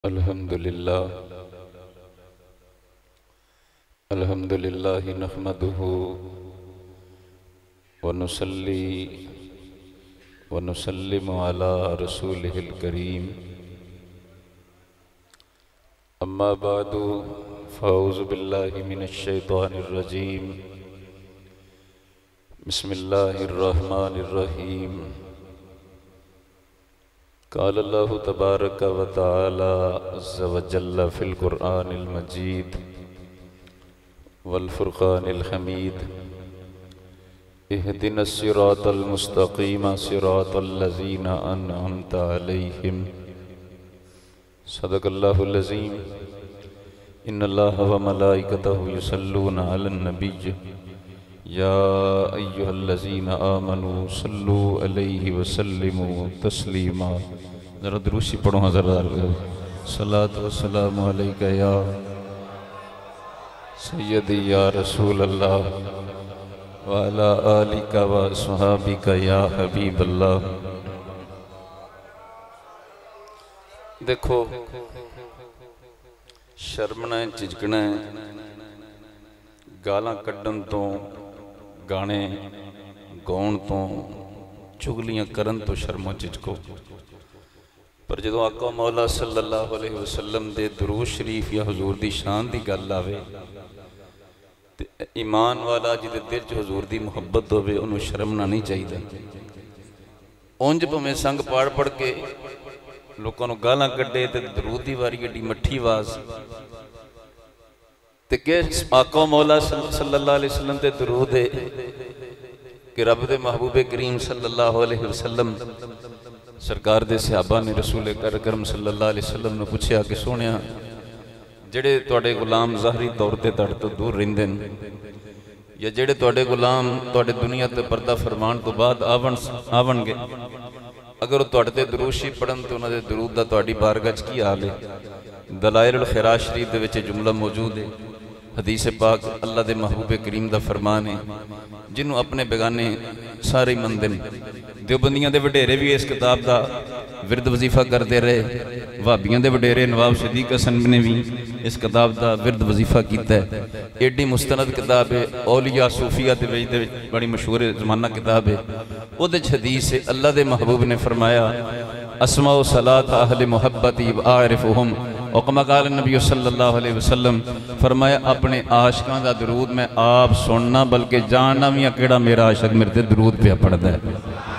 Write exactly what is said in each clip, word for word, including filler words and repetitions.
अल्हम्दुलिल्लाह अल्हम्दुलिल्लाह नहमदुहु व नुसल्ली व नुसल्लिमु अला रसूलिहिल करीम। अम्मा बादु फ़अऊज़ु बिल्लाहि मिनश शैतानिर रजीम। बिस्मिल्लाहिर रहमानिर रहीम। क़ाल अल्लाहु तबारक व तआला अज़्ज़ व जल्ल फ़िल क़ुरआनिल मजीद वल फ़ुरक़ानिल हमीद। इहदिनस सिरातल मुस्तक़ीम सिरातल लज़ीना अनअमत अलैहिम। सदक़ल्लाहुल अज़ीम। इन्नल्लाहा व मलाइकतहु युसल्लूना अलन नबिय्य या अय्युहल्लज़ीना आमनू सल्लू अलैहि व सल्लिमू तस्लीमा। ज़रा दुरूशी पढ़ो हज़रात। सलात व सलामु अलैका या सय्यदी या रसूल अल्लाह व अला आलिका व अस्हाबिका या हबीब अल्लाह। देखो, शर्मना है, झिझकना है, गालां कड्डन तो, गाने गाउण तो, चुगलियां करन तो शर्मो झिझको। पर जदों आका मौला सल्लल्लाहु अलैहि वसल्लम दे दुरूद शरीफ या हुजूर दी शान दी गल आवे ते ईमान वाला जिहदे दिल च हुजूर दी मुहब्बत होवे उन्होंने शर्मना नहीं चाहिए। उंज भावें संग पढ़ पढ़ के लोगों को गालां कड्डे ते दरूद दी वारी एडी मट्ठी आवाज ते के आका मौला सल्लल्लाहु अलैहि वसल्लम ते दरूद है कि रब दे महबूबे करीम सल्लल्लाहु अलैहि वसल्लम सरकार दे सहाबा ने रसूल करम सल्लल्लाहु अलैहि वसल्लम ने पूछा कि सोहणिया जेड़े तुहाडे गुलाम ज़ाहरी तौर ते तुहाडे तो दूर रहिंदे ने या जेड़े तुहाडे गुलाम तुहाडे दुनिया ते पर्दा फरमान तो बाद आवन आवणगे, अगर तुहाडे ते दुरूद शरीफ पढ़न तो उन्हां दे दुरूद दा तुहाडी बारगाह च की हाल है। दलाइल खैरात शरीफ दे विच जुमला मौजूद है। हदीस पाक अल्लाह दे महबूबे करीम दा फरमान है जिन्हों अपने बेगाने सारे मनदे ने। देवबंदियां दे वडेरे भी इस किताब का विरद वजीफा करते रहे। भाबियां दे वडेरे नवाब सदीक हसन ने भी इस किताब का विरद वजीफा किया है। एडी मुस्तनद किताब है। औलिया सूफिया दे विच दे विच बड़ी मशहूर जमाना किताब है। उहदे च हदीस है अल्लाह दे महबूब ने फरमाया अस्माउ सलात अहले मुहब्बती व आरिफुहुम। हुक्म काल नबी सल्लल्लाहु अलैहि वसल्लम फरमाया अपने आशिकां दा दरूद मैं आप सुनना बल्कि जानना भी केड़ा मेरा आशिक मेरे ते दरूद पे पढ़दा है।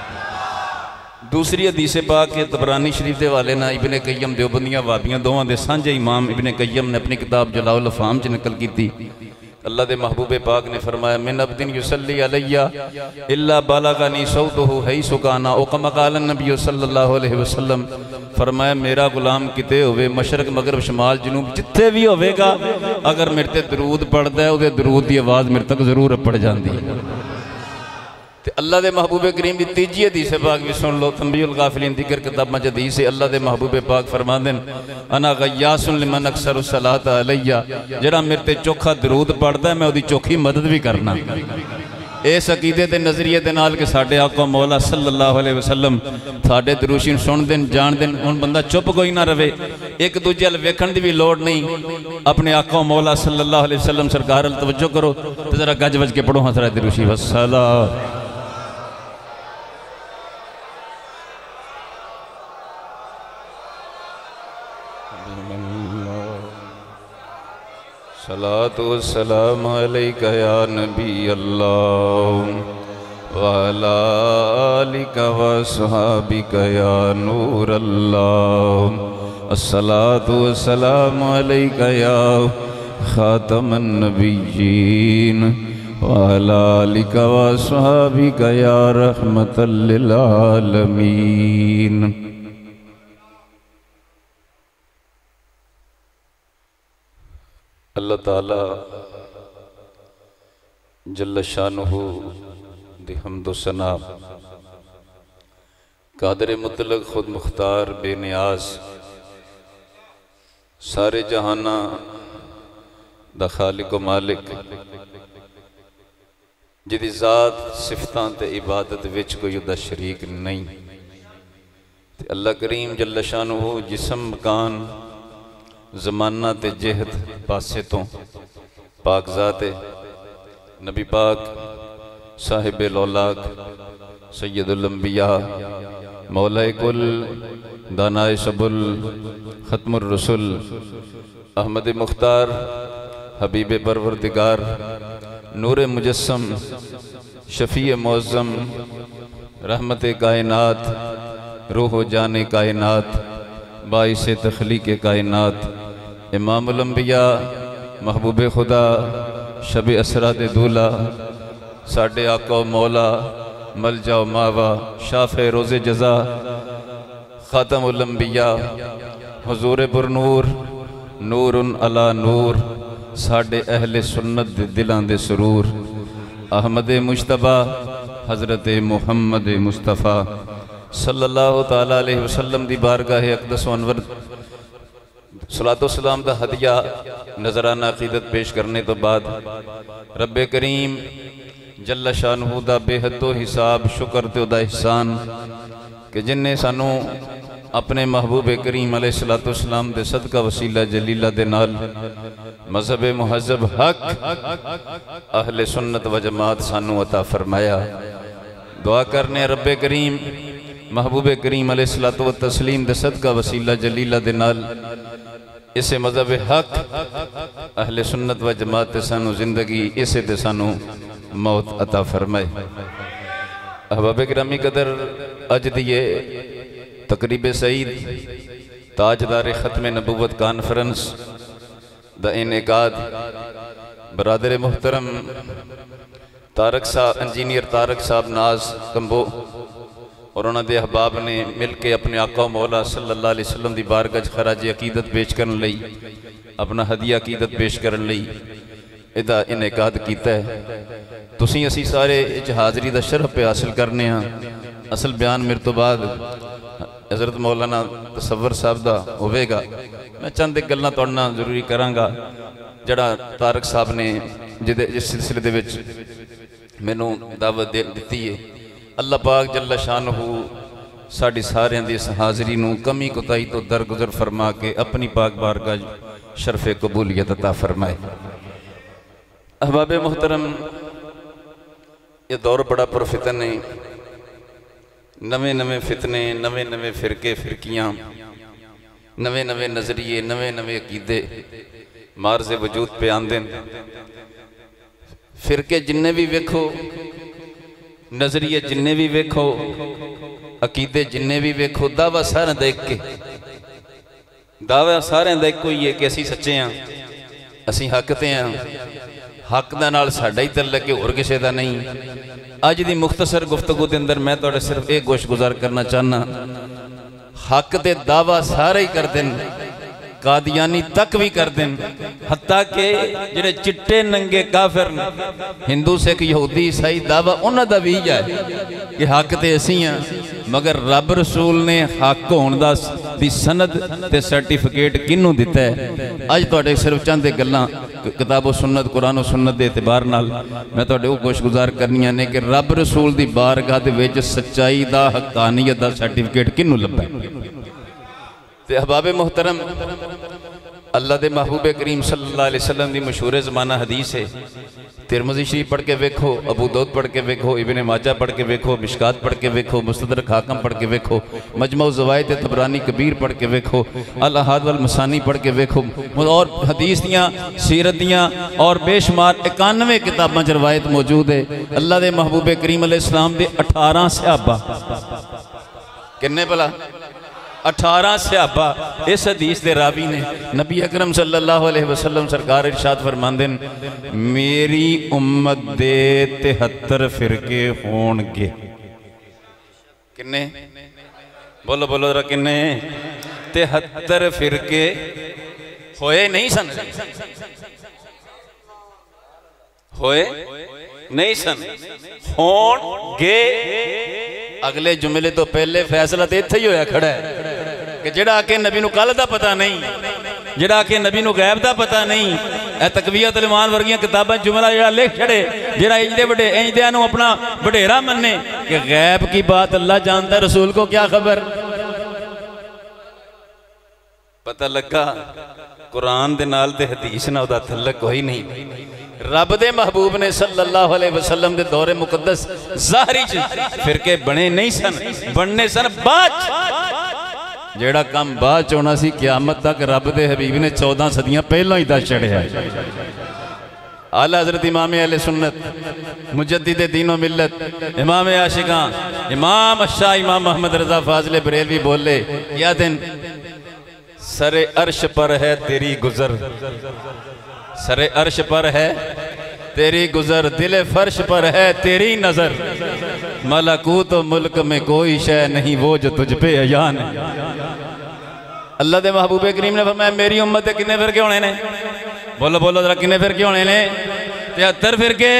दूसरी हदीस पाक के तबरानी शरीफ के हवाले ना इब्ने कय्यम देवबंदियां वाबियां दोवां दे सांझे इमाम इब्ने कय्यम ने अपनी किताब जलाउल अफ़हाम च नकल की। अल्लाह दे महबूबे पाक ने फरमाया मिन अब्दिन युसल्ली अलैया इल्ला बलगनी सौतुहु हैसु काना। हुक्म काल नबी सल्लल्लाहु अलैहि वसल्लम फरमाया मेरा गुलाम किते होवे मशरक मगरब शमाल जनूब जिथे भी होवेगा अगर मेरे ते दरूद पढ़दा है उहदे दरूद की आवाज़ मेरे तक जरूर पड़ जाती है। ते अल्लाह दे महबूबे करीम की तीजी हदीस पाक भी सुन लो। तंबीहुल गाफिलीन दिक्र किताबां च हदीस है। अल्लाह दे महबूबे पाक फरमांदे अना गय्यासुन लिमन अक्सरु सलात अलैया। जेड़ा मेरे ते चोखा दरूद पढ़दा है मैं उहदी चोखी मदद भी करना। इस अकीदे ते नजरिए दे नाल कि साडे आका मौला सल्लल्लाहु अलैहि वसल्लम साडे दरूशी सुनदे जानदे हुण बंदा चुप कोई ना रवे। एक दूजे अल वेखण दी भी लोड़ नहीं। अपने आका मौला सल्लल्लाहु अलैहि वसल्लम सरकार अल तवज्जो करो ते जरा गज वज के पढ़ो हज़रा दरूशी वस्सला। सलातु वस्सलामु अलैका या नबी अल्लाह व अला आलिका व अस्हाबिका या नूर अल्लाह। अस्सलातु वस्सलामु अलैका या खातमन नबिय्यीन व अला आलिका व अस्हाबिका या रहमतल लिल आलमीन। अल्लाह ताला जल्ल शानुहु दी हम्दो सना कादर मुतलक खुद मुख्तार बेनियाज सारे जहाना दा खालिक व मालिक जिहदी ज़ात सिफतां ते इबादत विच कोई उहदा शरीक नहीं। ते अल्लाह करीम जल्ल शानुहु जिस्म मकान जमाना ते जेहत पासे तो पाकज़ात नबी पाक साहिब लौलाक सैयदुल अंबिया मौला कुल दानाए सबुल ख़त्मुर रसूल अहमद मुख्तार हबीब परवरदिगार नूर मुजस्सम शफ़ी मौज़म रहमत कायनात रूह जाने कायनात बाइस तख्लीक कायनात इमामुल अंबिया महबूब खुदा शब असरात दूल्हा साडे आका मौला मल जाओ मावा शाफ़े रोज़े जज़ा ख़ातमुल अंबिया हुज़ूर बुरनूर नूरुन अला नूर साडे अहले सुन्नत दे दिलां दे सुरूर अहमद मुश्तबा हज़रत मुहम्मद मुस्तफ़ा सल्लल्लाहु ताला अलैहि वसल्लम दी बारगाह अक़दस अनवर सलातो सलाम दा हदिया नजराना अक़ीदत पेश करने तो बाद रब्बे करीम जल्ला शानहू दा बेहदो हिसाब शुक्र ते उदा एहसान कि जिन्हें सानू अपने महबूब करीम अलैहिस्सलातु वस्सलाम दे सदका वसीला जलीला दे नाल मज़हब मुहज़्ज़ब हक अहले सुन्नत व जमात सानू अता फरमाया। दुआ करने रब्बे करीम महबूब करीम अलैहिस्सलातु व तस्लीम दे सदका वसीला जलीला दे नाल इसे मज़हब हक अहले सुन्नत व जमात ते सानू जिंदगी इसे ते सानू मौत अता फरमाए। अहबाब गिरामी कदर अज दिए तकरीब सईद ताजदार ख़त्म नबूवत कॉन्फ्रेंस द इनेकाद बरादर मुहतरम तारक साहब इंजीनियर तारक साहब नाज कंबो और उन्होंने अहबाब ने मिल के अपने आका मौला सल्लल्लाहु अलैहि वसल्लम दी बारगाह खराज अकीदत पेश करने लई अपना हदिया अकीदत पेश करने लई इहदा इनेकाद किया है। तुसीं असीं सारे इस हाज़री का शरफ पे हासिल करने असल बयान मेरे तो बाद हज़रत मौलाना तसव्वुर साहब का होगा। मैं चंद एक गल्लां तुहाडे नाल जरूरी करांगा जड़ा तारक साहब ने जिहदे जिस सिलसिले दे विच मैनू दावत दे दित्ती है। अल्लाह पाक जल्ला शानहू साडी सारियां दी इस हाज़री नूं कमी कोताही तो दरगुजर फरमा के अपनी पाक बारगाह शरफ़े कबूलियत अता फरमाए। अहबाब मुहतरम ये दौर बड़ा पुरफितन है। नवे नवे फितने नवे नवे फिरके फिरकियाँ नवे नवे नजरिए नवे नवे अकीदे मार्ज़े वजूद पे आंदे। फिरके जिन्ने भी वेखो नजरिए जिन्ने भी वेखो अकीदे जिन्ने भी वेखो दावा सारे दा इक दावा सारे दा इको ही है कि असीं सच्चे हाँ असीं हक ते हाँ हक दा नाल साडा ही तल्लक है होर किसे दा नहीं। अज दी मुख्तसर गुफ्तगू के अंदर मैं तुहाडे सिर्फ एक गोश गुजार करना चाहना हक दे दावा सारे ही कर देन कादियानी तक भी कर देन हत्ता के जिहड़े चिट्टे नंगे काफिर हिंदू सिख यहूदी ईसाई दावा उन्हां दा भी है कि हक ते असीं हां मगर रब रसूल ने हक होण दा दी सनद ते सर्टिफिकेट किनू दिता है। अज तुहाडे सिर्फ चंद गल्लां किताबो सुन्नत कुरानो सुन्नत के एतबार नाल मैं तुहाडे वो कुछ गुजार करनियां ने कि रब रसूल दी बारगाह दे विच सच्चाई दा हकानियत दा सर्टिफिकेट किनू लब्भा ते अहबाब मुहतरम अल्लाह दे महबूब करीम सल्लल्लाहु अलैहि वसल्लम दी मशहूर ज़माना हदीस है। तिरमिज़ी शरीफ पढ़ के वेखो अबू दाऊद पढ़ के वेखो इब्ने माजा पढ़ के वेखो मिशकात पढ़ के वेखो मुस्तदरक हाकिम पढ़ के वेखो मजमू ज़वाइद तबरानी कबीर पढ़ के वेखो अल अहाद वल मसानी पढ़ के वेखो और हदीस दियाँ सीरत दियाँ और बेशुमार इक्यानवे किताबां च रवायत मौजूद है। अल्लाह दे महबूब करीम अलैहिस्सलाम दे अठारह सहाबा किन्ने भला अठारह सहाबा इस हदीस के रावी ने नबी अकरम सल्लल्लाहु अलैहि वसल्लम सरकार इरशाद फरमांदे मेरी उम्मत दे तिहत्तर फिरके होणगे। किन्ने बोलो बोलो जरा किन्ने तिहत्तर फिरके होए नहीं सन होए नहीं सन होणगे। अगले जुमले तो पहले फैसला तो इत्थे ही होया खड़ा है कि जिहड़ा आके नबी नूं कल दा पता नहीं जिहड़ा आके नबी नूं गैब दा पता नहीं ए तकवीयत अलमान वर्गियां किताबां जुमला जिहड़ा लिख छड़े जिहड़ा इंजदे वडे इंजदियां नूं अपना वडेरा मन्ने कि गैब की बात अल्लाह जानता है रसूल को क्या खबर। पता लगा कुरान दे नाल ते हदीस नाल दा तल्लक कोई नहीं। रब दे महबूब ने सल्लल्लाहु अलैहि वसल्लम दे दौरे मुकद्दस ज़ाहरी च फिरके बने नहीं सन, बनने सन बाद। जेड़ा काम बाद च होना सी क़यामत तक रब दे हबीब ने चौदह सदियां पहलों ही दस छड़िया। आला हज़रत इमाम अहले सुन्नत मुजद्दिद दीनो मिल्लत इमाम आशिकां इमाम शाह इमाम मोहम्मद रज़ा फाज़िल बरेलवी बोले क्या दिन सरे अर्श पर है तेरी गुजर, सरे अर्श पर है तेरी गुजर, दिले फर्श पर है तेरी नजर, मलकूत मुल्क में कोई शय नहीं वो जो तुझ पे अयान है। अल्लाह दे महबूब करीम ने फरमाया मेरी उम्मत के कितने फिरके होने ने? बोलो बोलो जरा कितने फिरके होने ने? तिहत्तर फिरके।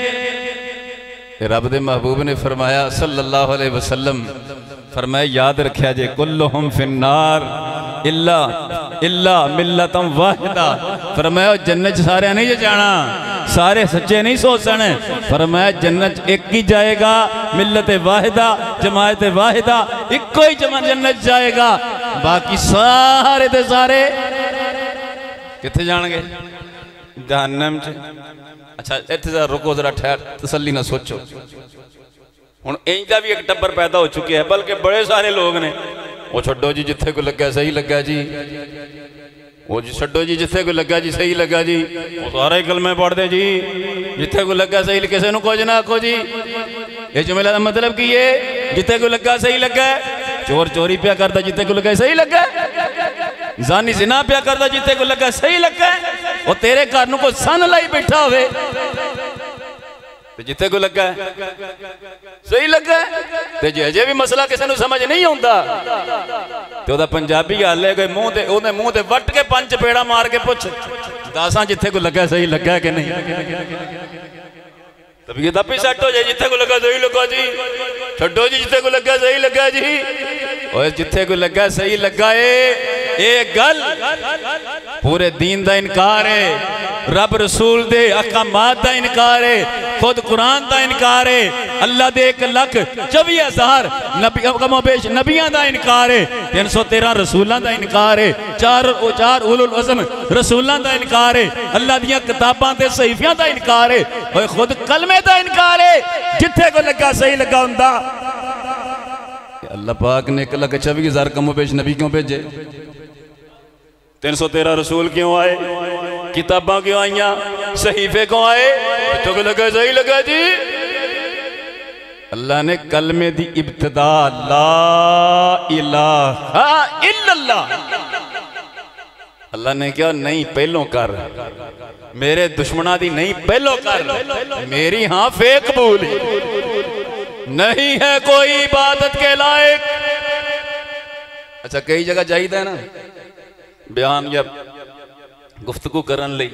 रब दे महबूब ने फरमाया सल्लल्लाहु अलैहि वसल्लम फरमाया याद रखिया जे कुल्लुहुम फिन्नार इल्ला इल्ला मिल्लतम वाहिदा। फरमाया जन्नत सारे नहीं जाना, सारे सच्चे नहीं सोचने। फरमाया जन्नत एक ही जाएगा, मिल्लत वाहिदा जमायत वाहिदा इको ही जमा जन्नत जाएगा, बाकी सारे दे सारे किथे जाएंगे? जहन्नम च। अच्छा इत्थे जरा रुको, जरा ठहर, तसल्ली ना सोचो। हुण इंदा भी एक टब्बर पैदा हो चुके हैं, बल्कि बड़े सारे लोग ने वो छड्डो जी जिथे को लग्या सही लग्या जी, वो जी छड्डो जी जिथे को लग्या जी सही लग्या जी, वो सारे कलमे पढ़ते जी जिथे को लग्या सही, किसी को कुछ ना आखो जी। ये जुमले का मतलब की है जिथे को लग्या सही लग्या, चोर चोरी पिया करता जिथे को लग्या सही लग्या, जानी जिना पिया करता जिथे को लग्या सही लग्या, वो तेरे घर नूं कोई सन लाई बैठा होवे जिथे को लगा सही लगा, ते जे अजे भी मसला किसी को समझ नहीं आता तो वह पंजाबी गल है, कोई मुंह ते ओदे मुंह ते वट के पंज पेड़ा मार के पुछ दसा जिथे को लगा सही लगा कि नहीं। तबीयत आप ही सैट हो जाए, जिथे को लगा सही लगा जी, छड्डो जी जिथे को लगा सही लगा जी, और जिथे को लगा सही लगा ये गल पूरे दीन का इनकार है, रब रसूल दे अहकामात का इनकार है, खुद कुरान का इनकार है, अल्लाह दे एक लख चौबी हजार नबी कमोबेश नबियां का इनकार है, तीन सौ तेरह रसूलों का इनकार है, चार चार उलुल अज़म रसूलों का इनकार है, अल्लाह दियां किताबां ते सहीफियां का इनकार है, और खुद कलमे का इनकार है। जिथे को लगा सही लगा हुंदा। अल्लाह पाक ने एक लख चौबी हजार कमोबेश नबी क्यों भेजे? तीन सौ तेरह रसूल क्यों आए? किताबां क्यों आईया? सहीफे क्यों आए? तो को लगा सही लगा जी। अल्लाह ने कलमे दी इब्तिदा ला इलाहा इल्लल्लाह, अल्लाह ने क्या नहीं पहलों कर, मेरे दुश्मना दी नहीं पहलों कर, मेरी हाँ फे कबूल, नहीं है कोई इबादत के लायक। अच्छा कई जगह चाहिए ना बयान या गुफ्तगू करन लई,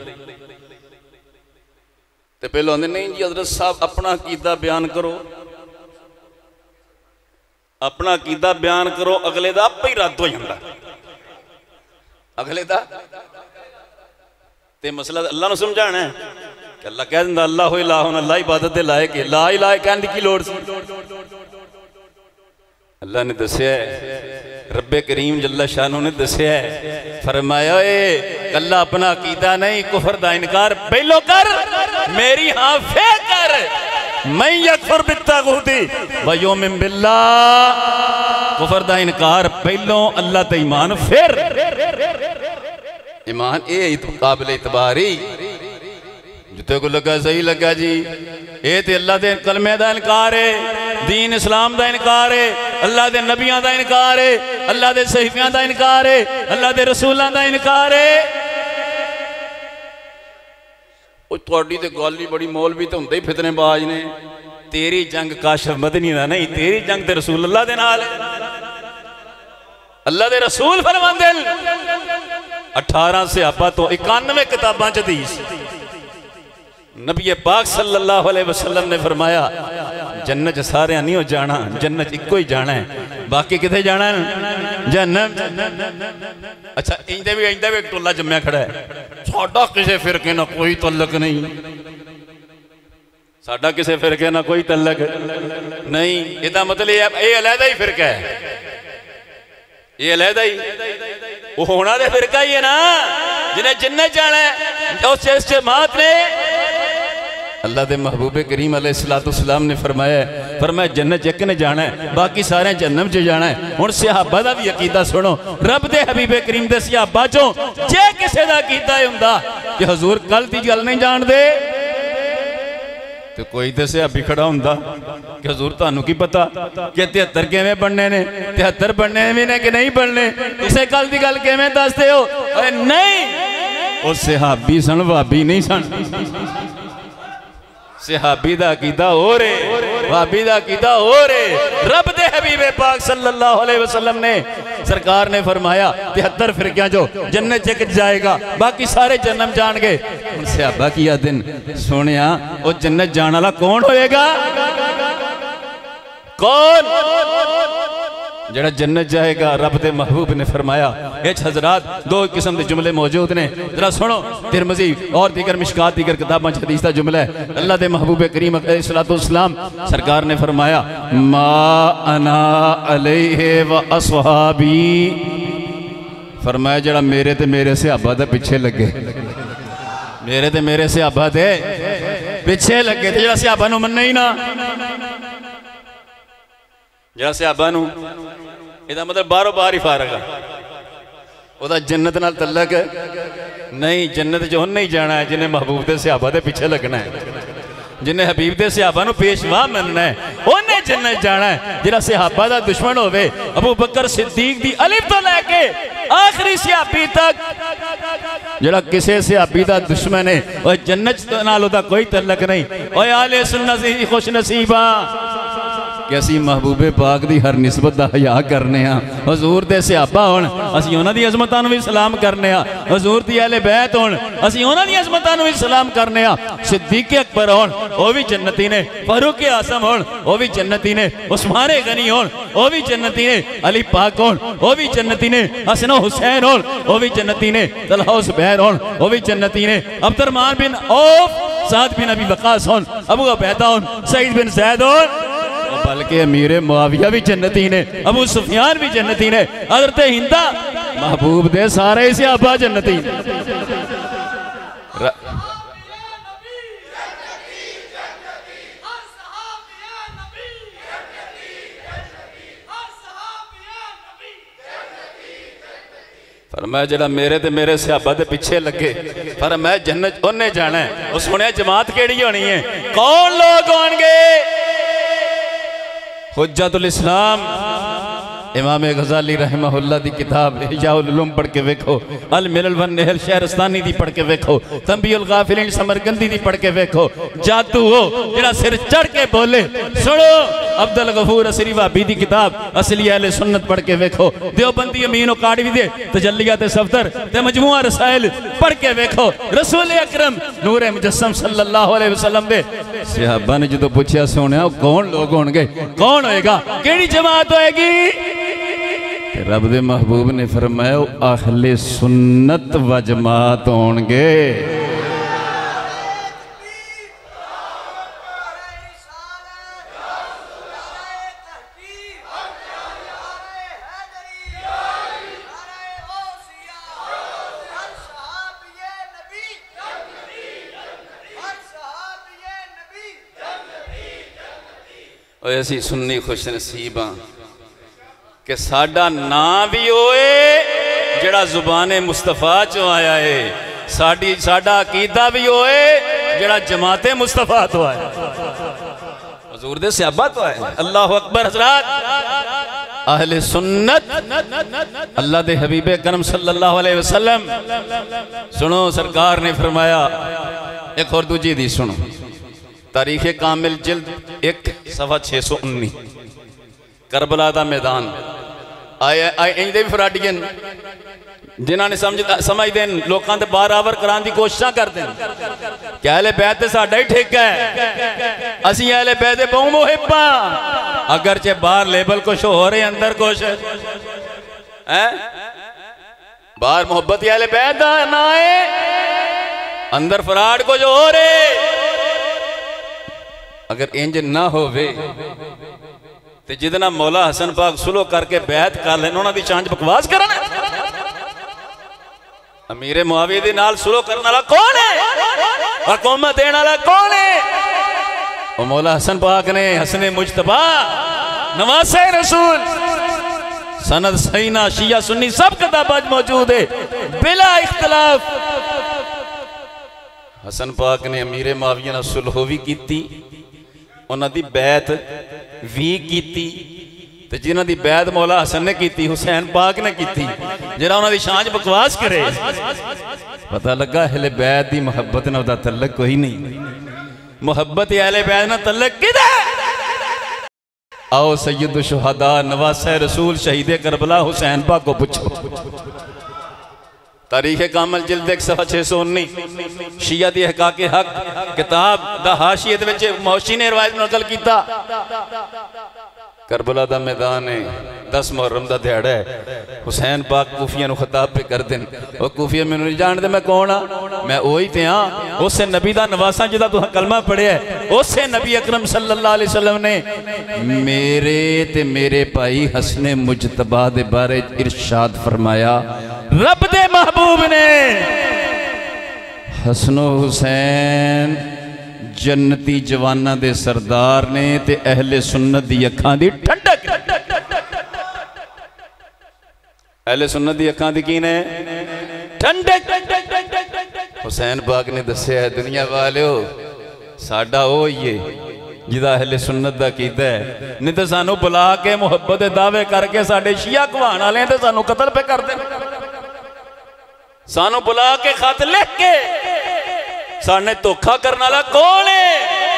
ते पहले आंदे नहीं जी हजरत साहब अपना अकीदा बयान करो, अपना अकीदा बयान करो, अगले दा आपे ही रद्द हो जाता, अगले दा ते मसला अल्लाह नूं समझाना है कि अल्लाह कह दिंदा अल्लाह हो इलाह हुन, अल्लाह इबादत दे लायक है, ला इलाहा कहने दी की लोड़ सी? अल्लाह ने दस्या रब्बे करीम जल्ला शानू ने दस्या फरमाया ए कल्ला अपना अकीदा नहीं कुफर दा इनकार पहलो कर, मेरी हाँ फे कर, मैं यकफुर बित्तागूती व युमिन बिल्लाह, कुफर दा इनकार पहलो अल्लाह ते ईमान फिर ईमान ए काबिल इतबारी। जिते को लगा सही लगा जी, ये तो अल्लाह के कलमे का इनकार है, दीन इस्लाम का इनकार है, अल्लाह के नबियों का इनकार है, अल्लाह के सहीफियां का इनकार है, अल्लाह के रसूलों का इनकार है। थोड़ी तो गल ही बड़ी मौलवी तो होंगे ही फितनेबाज ने, तेरी जंग काशफ मदनी ना नहीं, तेरी जंग तो रसूल अल्लाह के नाल, अल्लाह के रसूल फरमांदे अठारह सियापा तो इक्यानवे किताबां च हदीस, नबी पाक सल्लल्लाहु अलैहि वसल्लम ने फरमाया जन्नत सारे नहीं हो जाना, जन्नत इको ही जाना है, बाकी किथे जाना है? जन्नत। अच्छा इंदे भी इंदे भी एक टोला जम्या खड़ा है, साडा किसी फिरके ना कोई तल्लक नहीं, साडा किसी फिरके ना कोई तल्लक नहीं। इसका मतलब ये अलहदा ही फिरका है, ये अलहदा ही वो होना तो फिरका ही है ना, जिन्हें जन्नत जाना है उस जमात ने अल्लाह के महबूबे करीम अलैहिस्सलाम ने फरमाया फरमाया जन्नत एक ने जाना है बाकी सारे जन्नत च जाना है। हुण सहाबा दा भी अकीदा सुनो, रब दे हबीबे करीम दे सहाबा चों जे किसे दा अकीदा हुंदा कि हजूर कल दी गल नहीं जानदे तो कोई तो सहाबी खड़ा हुंदा कि हजूर तुहानू की पता कि तिहत्तर किवें बनने ने, तिहत्तर बनने भी ने कि नहीं बनने, तुसीं कल दी गल किवें दसदे हो? नहीं, वो सहाबी सन, भाबी नहीं सन। सहाबी दा अकीदा हो रे, भाबी दा अकीदा हो रे। रब दे हबीबे पाक सल्लल्लाहु अलैहि वसल्लम ने सरकार ने फरमाया तिहत्तर फिरकियां जो जन्नत च जाएगा बाकी सारे जन्नत जाएंगे। सहाबा की दिन सुनिया वो जन्नत जाने वाला कौन होएगा? कौन जड़ा जन्नत जाएगा? रब दे महबूब ने फरमाया। इस हजरात दो किस्म के जुमले मौजूद ने, जरा सुनो। तिरमिज़ी और दीगर मिशकात दीगर किताबों में हदीस का जुमला है। अल्लाह दे महबूब करीम अलैहिस्सलाम सरकार ने फरमाया मा अना अलैहि व अस्हाबी, फरमाया जड़ा मेरे ते मेरे सहाबा दे पीछे लगे, मेरे ते मेरे सहाबा दे पीछे लगे, ते जड़ा सहाबा नूं मन्ने ही ना, जड़ा सहाबा नूं इहदा मतलब बाहरों बाहर ही फारग है, ओदा जन्नत नाल तल्लक नहीं। जन्नत च उन्हें ही जाना है जिन्हें महबूब दे सहाबा दे पीछे लगना है, जिन्हें हबीब दे सहाबा नूं पेशवा मनना है, उन्हें जन्नत जाना है। जिहड़ा सहाबा दा दुश्मन होवे, अबू बकर सिद्दीक दी अलिफ तो लैके आखिरी सहाबी तक जिहड़ा किसी सहाबी दा दुश्मन है ओह जन्नत नाल ओदा कोई तल्लक नहीं। ओए आले सुन्नत दी खुश नसीबा कि असी महबूबे पाक दी हर निस्बत दा हया करने आ। हजूर दे सहाबा होण असी उन्हां दी अज़मतां नूं भी सलाम करने आ, हजूर दी अहले बैत होण असी उन्हां दी अज़मतां नूं भी सलाम करने आ। सिद्दीक अकबर होण ओ भी जन्नती ने, फारूक आज़म होण ओ भी जन्नती ने, उस्मान गनी होण ओ भी जन्नती ने, अली पाक होण ओ भी जन्नती ने, हसन हुसैन होण ओ भी जन्नती ने, तलहा ज़ुबैर होण ओ भी जन्नती ने, Abdur Rahman bin Auf, Saad bin Abi Waqqas होण, अबू उबैदा होण, सईद बिन ज़ैद होण, बल्कि अमीर मुआविया भी जन्नती ने, अबू सुफियान भी जन्नती ने, हज़रत हिंदा महबूब दे सारे सहाबा जन्नती। फरमाया जड़ा मेरे ते मेरे सहाबा दे पीछे लगे, फरमाया जन्नत उन्हें जाना है। वो सुनिया जमात केड़ी होनी है, कौन लोग होंगे? हुज्जतुल इस्लाम इमाम गज़ाली रहमहुल्लाह दी किताब इहयाउल उलूम पढ़ के वेखो, अल मिलल वन नहल शहरस्तानी दी पढ़ के वेखो, तंबीहुल गाफिलीन समरकंदी दी पढ़ के वेखो। जादू हो जेड़ा सिर चढ़ के बोले। सुनो अब्दुल गफूर असरी वाबी दी किताब असली अहले सुन्नत पढ़ के वेखो, देवबंदी अमीन काड़वी दे तजल्लियात सफदर ते मजमुआ रसाइल पढ़ के वेखो। रसूल अकरम नूरे मुजस्सम सल्लल्लाहु अलैहि वसल्लम दे सहाबा ने जो पूछया सोनिया कौन लोग होंगे, कौन होएगा, केड़ी जमात होएगी? रब दे महबूब ने फरमाया अहले सुन्नत व जमात होंगे। ऐसी सुन्नी खुश नसीब हाँ कि साडा ना भी होए जड़ा जुबाने मुस्तफा चो आया है, साडी साडा अकीदा भी होए जड़ा जमाते मुस्तफा तो आया, हजूर दे सहाबा तो आया। अल्लाह अकबर। हज़रात अहले सुन्नत अल्लाह दे हबीबे करम सल्लल्लाहु अलैहि वसल्लम। सुनो सरकार ने फरमाया एक और दूजी दी सुनो, तारीख़ कामिल जिल्द एक सवा छे सौ उन्नी, करबला दा मैदान आए आए इंदे भी फराडियन जिन्हों ने समझ समझते हैं लोगों के बारावर कराने की कोशिश करते हैं कि अहले बैत ते साडा ही ठेका है, असी अहले बैत दे बहु मुहिब्बा, अगरचे बाहर लेबल कुछ हो रहे अंदर कुछ है, बाहर मोहब्बत ही अहले बैत दा ना है, अंदर फराड कुछ हो रहे। अगर इंज ना होवे ते जिदना मौला हसन पाक सुलो करके बैत कर लेन उन्हां दी चांच बकवास करन। अमीर मुआविया दे नाल सुलह करने वाला कौन है और हुकूमत देने वाला कौन है? वो मौला हसन पाक ने हसने मुजतबा नवासे रसूल सनद सहीना शिया सुन्नी सब किताबां मौजूद है बिला इख्तलाफ। हसन पाक ने अमीर मुआविया नाल सुलह भी की, उन्हां दी बैत भी की, ते जिन्हां दी बैत मौला हसन ने की हुसैन पाक ने की। जरा उन्हां दी शान बकवास करे पता लगा अहले बैत दी मुहब्बत नाल दा तल्लक कोई नहीं। मुहब्बत अहले बैत नाल तल्लक किदा? आओ सैयद शुहदा नवासे रसूल शहीद करबला हुसैन पाक को पूछो। तारीख कामल जिल्द एक सफा छे सौ उन्नीस शिया दी हकाक हक किताब दा हाशियत विच मौशी ने रवायत नकल कीता। करबला दा मैदान है, दस मुहर्रम दा दिहाड़ा है। हुसैन पाक कूफिया नूं खिताब पे कर देन, ओ कूफिया मैनूं नहीं जानदे मैं कौन हाँ? मैं ओही ते हाँ उस नबी दा नवासा जिहदा तुहां कलमा पढ़िया है। उस नबी अकरम सल्लल्लाहु अलैहि वसल्लम ने मेरे ते मेरे भाई हसने मुजतबा दे बारे इरशाद फरमाया, रब दे महबूब ने हसनो हुसैन जन्नती जवाना दे सरदार ने ते अहले सुन्नत दी अखां दी ठंडक। अहले सुन्नत दी अखां दी की ने ठंडक। हुसैन पाक ने दस्या है दुनिया वालियो साडा ओ ही है जिदा अहले सुन्नत दा कीता है, नहीं तो सानू बुला के मुहब्बत दे दावे करके साडे शिया घवाण वाले ते सानू कतल पे कर दे। सानू बुला के खत लिख के साने धोखा करने वाला कौन है?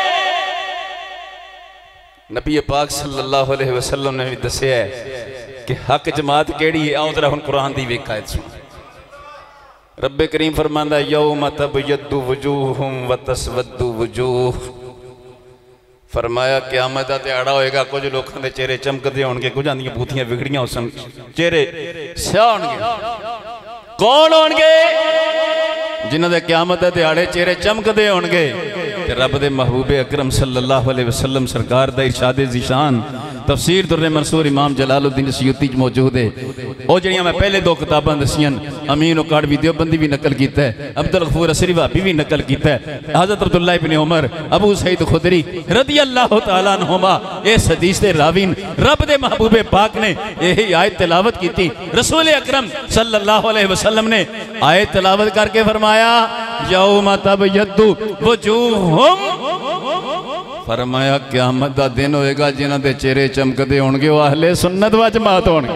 नबी पाक सल्लल्लाहु अलैहि वसल्लम ने भी दस्या है कि हक जमात केड़ी है। आओ जरा हुण कुरान दी वेख आयत सुन। रब्बे करीम फरमांदा यौम तबयद्दु वजूहुम व तस्वद्दु वजूह। फरमाया क़यामत दा दिहाड़ा होएगा, कुछ लोगों के चेहरे चमकदे होणगे, कुछ आंदियां बूथियां विगड़ियां होसन, चेहरे स्याह होणगे। कौन होणगे? जिन्हां दे क़यामत दे दिहाड़े चेहरे चमकदे होणगे ते रब दे महबूब अकरम सल्लल्लाहु अलैहि वसल्लम सरकार दा इरशाद ज़ीशान तफसीर दुर्रे मंसूर इमाम जलालुद्दीन सयूती मौजूद है। वो जड़ियां मैं पहले दो किताबां दसियां अमीन उकाड़वी देवबंदी भी नकल किया है, अब्दुल गफूर असरी वाबी भी नकल किया है, हज़रत अब्दुल्लाह इब्न उमर अबू सईद खुदरी रदियल्लाहु तआला अन्हुमा इस हदीस दे रावीन रब दे महबूबे पाक ने यही आयत तिलावत की थी। रसूल अकरम सल्लल्लाहु अलैहि वसल्लम ने आयत तिलावत करके फरमाया यौम तबयद्दु वजूहुम, फरमाया क़यामत दा दिन होएगा जिन्हां दे चेहरे चमकदे होणगे वो अहले सुन्नत व जमात होणगे।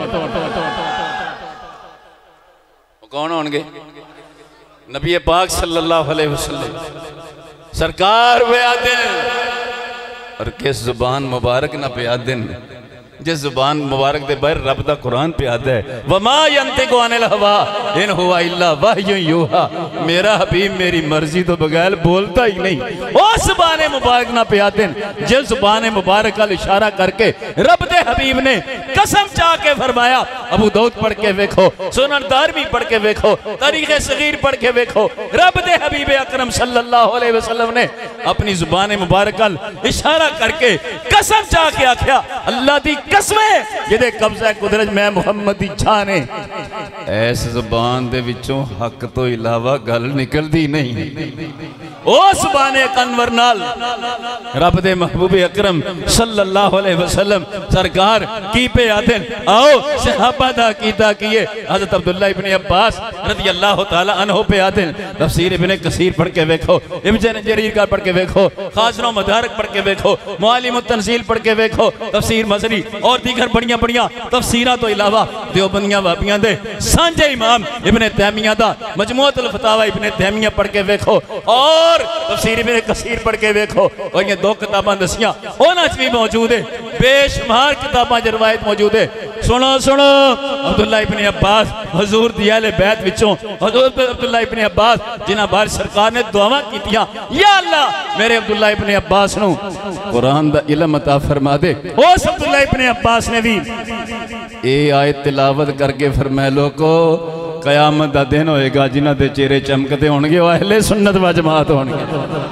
कौन होणगे? नबी पाक सल्लल्लाहु अलैहि वसल्लम सरकार बयादिन। और किस जुबान मुबारक ना बयादिन, जिस जुबान मुबारक दे बाहर रब दा कुरान पे आता है वमा यंतिकु अनिल हवा इन हुवा इल्ला वह्युन यूहा। मेरा हबीब मेरी मर्जी तो बगैर बोलता ही नहीं। उस जुबान मुबारक ना पे आते हैं जिस जुबान मुबारक का इशारा करके रब दे हबीब ने कसम चाह के फरमाया। अबू दाऊद पढ़ के देखो, सुनन दारमी पढ़ के देखो, तारीख सगीर पढ़ के देखो, रब दे हबीब अकरम सल्लल्लाहु अलैहि वसल्लम ने अपनी जुबान मुबारक का इशारा करके कसम चाह के आख्या अल्लाह दी कसमें जिहदे कब्जा कुदरत मैं मुहम्मद दी जान है। ऐस जुबान दे विचों हक तो इलावा गल निकलदी नहीं। उस बाने कनवर नाल रब दे महबूब अकरम सल्लल्लाहु अलैहि वसल्लम सरकार की पे आते आओ सहाबा दा कीदा किए। हज़रत अब्दुल्लाह इब्न अब्बास रज़ियल्लाहु तआला अन्हु पे आते तफसीर इब्न कसीर पढ़ के देखो, इब्न जरीर का पढ़ के देखो, खासनो मदारिक पढ़ के देखो, मुआलिम तंजील पढ़ के देखो, तफसीर मजरी और दीगर बढ़िया बढ़िया तफसीरा तो इलावा देवबंदियां वाबियां दे सांझे इमाम इब्न तैमिया दा मजमुअतुल फतावा इब्न तैमिया पढ़ के देखो और तफसीर इब्न कसीर पढ़ के देखो। और ये दो किताबां दसियां उन्हां च भी मौजूद है, बेशुमार किताबां च रवायत मौजूद है। सुनो सुनो अब्दुल्ला इब्न अब्बास हुजूर दी अहले बैत विचों हज़रत अब्दुल्ला इब्न अब्बास जिन्हां बार सरकार ने दुआवां कीतियां या अल्लाह मेरे अब्दुल्ला इब्न अब्बास नूं कुरान दा इल्म अता फरमा दे। उस अब्दुल्ला इब्न अब्बास ने भी ये आयत तिलावत करके फरमाया लोगो कयामत दा दिन होएगा जिन्हां दे चेहरे चमकदे होणगे वो अहले सुन्नत व जमात होणगे।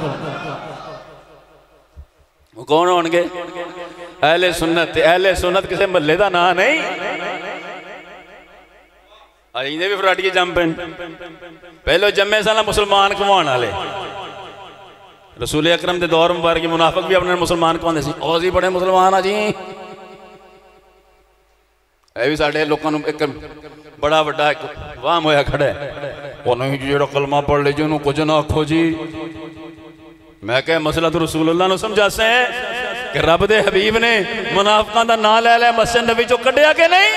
कौन होणगे? अहले सुन्नत। अहले सुन्नत किसी महल्ले का नाम नहीं। अली ने भी फराटिए जम पे पहले जम्मे सन मुसलमान घुमाने वाले रसूल अकरम के दौर मुबारक मुनाफिक भी अपने मुसलमान कहते सी ओ जी बड़े मुसलमान आ जी यह भी साढ़े लोगों एक बड़ा वड्डा एक वाम होया खड़ा है वो नहीं जी जो कलमा पढ़ ले जी उन्होंने कुछ ना आखो जी मैं क्या मसला तो रसूलुल्लाह नूं समझा से कि रब दे हबीब ने मुनाफिकां दा नाम ले लिया मस्जिद नबी चो कढ़िया के नहीं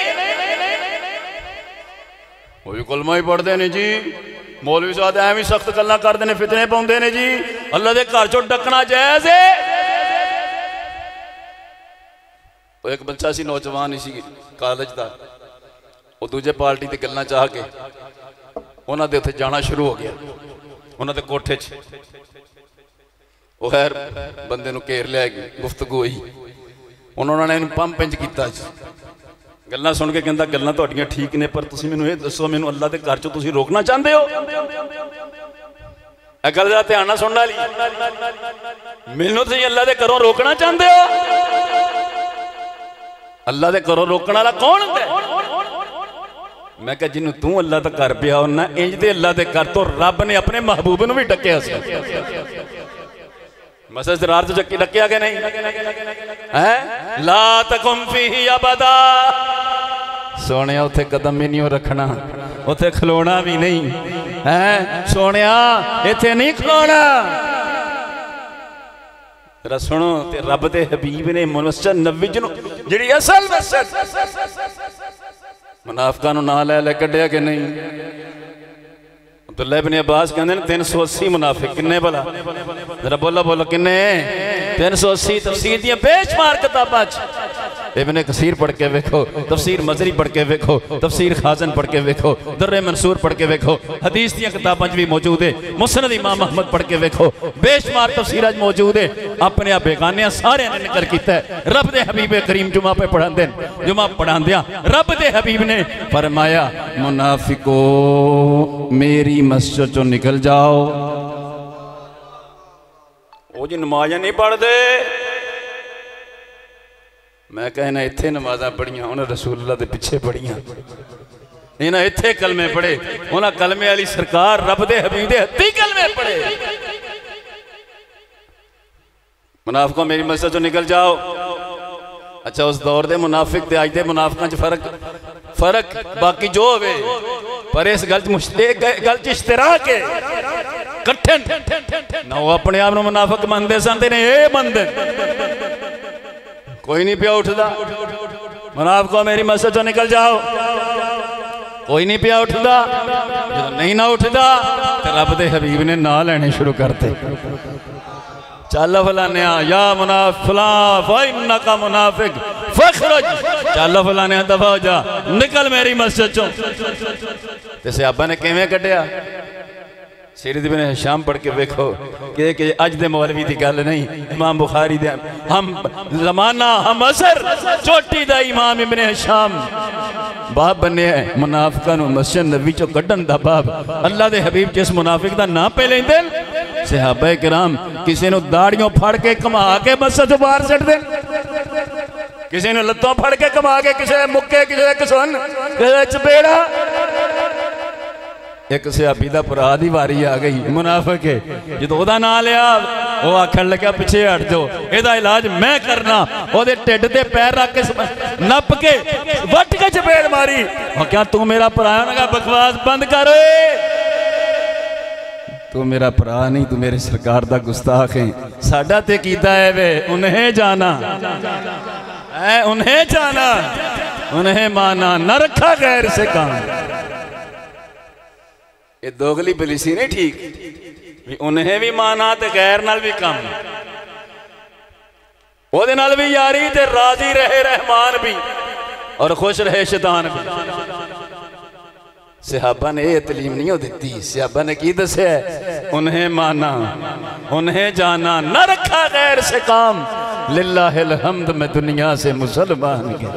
वो भी कलमा ही पढ़ते हैं जी मौलवी साहब एवं ही सख्त गल्लां करते हैं फितने पाउंदे ने जी अल्लाह दे घर चो डकना जायज़ है। एक बच्चा सी नौजवान ही कॉलेज का वो दूजे पार्टी की गल्लां चाह के उन्होंने दे उत्थे जाना शुरू हो गया उन्होंने दे कोठे च वो खैर बंदे नूं घेर लिया गुफ्तगू हुई उन्होंने इन्हूं पंप इंच किया गल्लां सुन के कहंदा गल्लां तुहाडीआं ठीक ने पर तुसीं मैनूं इह दसो मैनूं अल्लाह दे घर चों तुसीं रोकना चाहते हो इह गल दा ध्यान नाल सुणन वाली मैनूं तुसीं अल्लाह दे घरों रोकना चाहते हो अल्लाह दे घरों रोकण वाला कौन हुंदा मैं कहा जिन्हों तू अल्लाह का घर पिया उन्ना इंज दे अल्लाह के घर तो रब ने अपने महबूब नूं भी डकिया सी मसजिद रात तो चक्की डकिया के नहीं है ला तकुम फीही अबदा सोने उथे कदम भी नहीं रखना उथे खलोना भी नहीं है सोने इथे नहीं खलोना जरा सुनो ते रब दे हबीब ने मस्जिद नबी नूं जिहड़ी असल मस्जिद मुनाफिकां नूं नाल लै लै कढ़िया कि नहीं अब्दुल्लाह इब्न अब्बास कहंदे ने तीन सौ अस्सी मुनाफिक किन्ने भला जरा बोलो बोलो किन्ने तीन सौ अस्सी तफसीर दियां बेशुमार किताबां च इब्ने कसीर पढ़ के वेखो तफसीर मजरी पढ़ के वेखो तफसीर खाजन पढ़ के वेखो दर्रे मंसूर पढ़ के वेखो हदीस दियां किताबां च भी मौजूद है मुस्नद इमाम अहमद पढ़ के वेखो बेशुमार तफसीरां च मौजूद है अपने बेगानियां सारे ने जिक्र कीता है रब दे हबीब करीम जुमा पे पढ़ांदे जुमा पढ़ांदियां रब दे हबीब ने फरमाया मुनाफिको मेरी मस्जिद चो निकल जाओ वो जी नमाज़ नहीं पढ़ते मैं कहना इत्थे नमाज़ां पढ़ियां उन्हें रसूलुल्लाह दे पिछे पढ़ियां इन्हें इत्थे कलमे पढ़े उन्हें कलमे वाली सरकार रब दे हबीब दे हत्थी कलमे पढ़े मुनाफिकों मेरी मस्जिद चो निकल जाओ। अच्छा उस दौर दे मुनाफिक ते अज दे मुनाफिकां च फर्क फर्क बाकी जो होवे पर इस गल च मुश्तरक गल च इश्तराक है कठिन ना वो अपने आप नूं मुनाफिक मनदे सन ते ने ये मनदे कोई नहीं पिया उठदा मुनाफिकों मेरी मस्जिद चो निकल जाओ कोई नहीं पिया उठदा जो नहीं ना उठदा ते रब दे हबीब ने ना लेने शुरू करते चल फलाने या मुनाफिक फला फइन्नका मुनाफिक फखरुज चल फलाने दफा हो जा निकल मेरी मस्जिद चो ते सहाबा ने किवें कढ़िया सीरत इब्न हिशाम पढ़ के वेखो कि कि अज दे मौलवी दी गल नहीं इमाम बुखारी दे हम जमाना हम असर चोटी दा इमाम इब्न हिशाम बाप बने मुनाफिकां नूं मस्जिद नबी चो कढ़न दा बाप अल्लाह दे हबीब जिस मुनाफिक दा नाम पे लेंदे सहाबा किराम किसी नूं दाड़ियों फड़ के घुमा के मस्जिद बाहर सट दे किसी नूं लत्तों फड़ के घुमा के किसी मुक्के किसी कसन किसी चपेड़ा एक सहाबी दा भरा दी वारी आ गई मुनाफिक है जो ओदा नाम लिया वो आखन लग्या पिछे हट जाओ एदा इलाज मैं करना ओदे ढिड ते पैर रख के नप के वट के चपेड़ मारी क्या तू मेरा भरा है बकवास बंद कर तू मेरा भरा नहीं तू मेरे सरकार दा गुस्ताख है साडा ते कीता है वे उन्हें जाना है उन्हें जाना उन्हें माना न रखा गैर से काम ये दोगली पॉलिसी नहीं ठीक भी उन्हें भी माना ते गैर नाल भी कम ओदे नाल भी यारी ते राजी रहे रहमान भी और खुश रहे शैतान भी सहाबा ने यह तलीम नहीं दी सहाबा ने की दसिया उन्हें माना उन्हें जाना न रखा गैर से काम लिल्लाहिल हम्द में दुनिया से मुसलमान के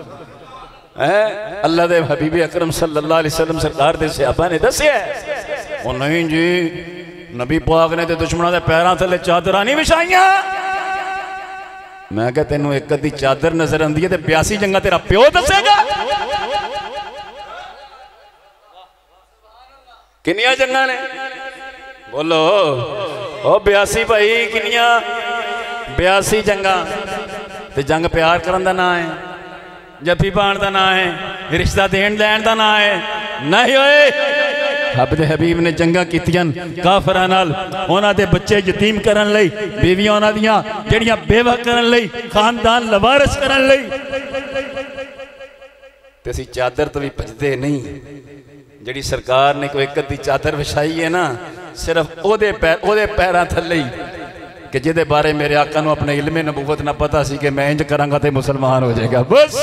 अल्लाह दे हबीब अकरम सल्लल्लाहु अलैहि वसल्लम सरकार दे सहाबा ने दसिया ओ नहीं जी नबी पाक ने ते दुश्मनों के पैरों थले चादर नहीं विछाइयां मैं क्या तेनों एक अद्धी चादर नजर आती है ते बयासी जंगा तेरा प्यो दसेगा किनिया जंगा ने बोलो ओ बयासी भाई किनिया बयासी जंगा ते जंग प्यार करन दा ना है जफ्फी पाण दा ना है रिश्ता देन लैन दा ना है नहीं होए रब दे हबीब ने जंगा कीतियां काफरां नाल उन्हां दे बच्चे यतीम करन लई बीवियां उन्हां दियां जेड़ियां बेवा करन लई खानदान लवारस करन लई ते असीं चादर तो भी भजदे नहीं जिहड़ी सरकार ने कोई एक अद्धी चादर विछाई है ना सिर्फ ओदे पैर ओदे पैरां थल्ले ही कि जिहदे बारे मेरे आका नूं अपने इल्मे नबूवत ना पता सी कि मैं इंज करांगा ते मुसलमान हो जाएगा बस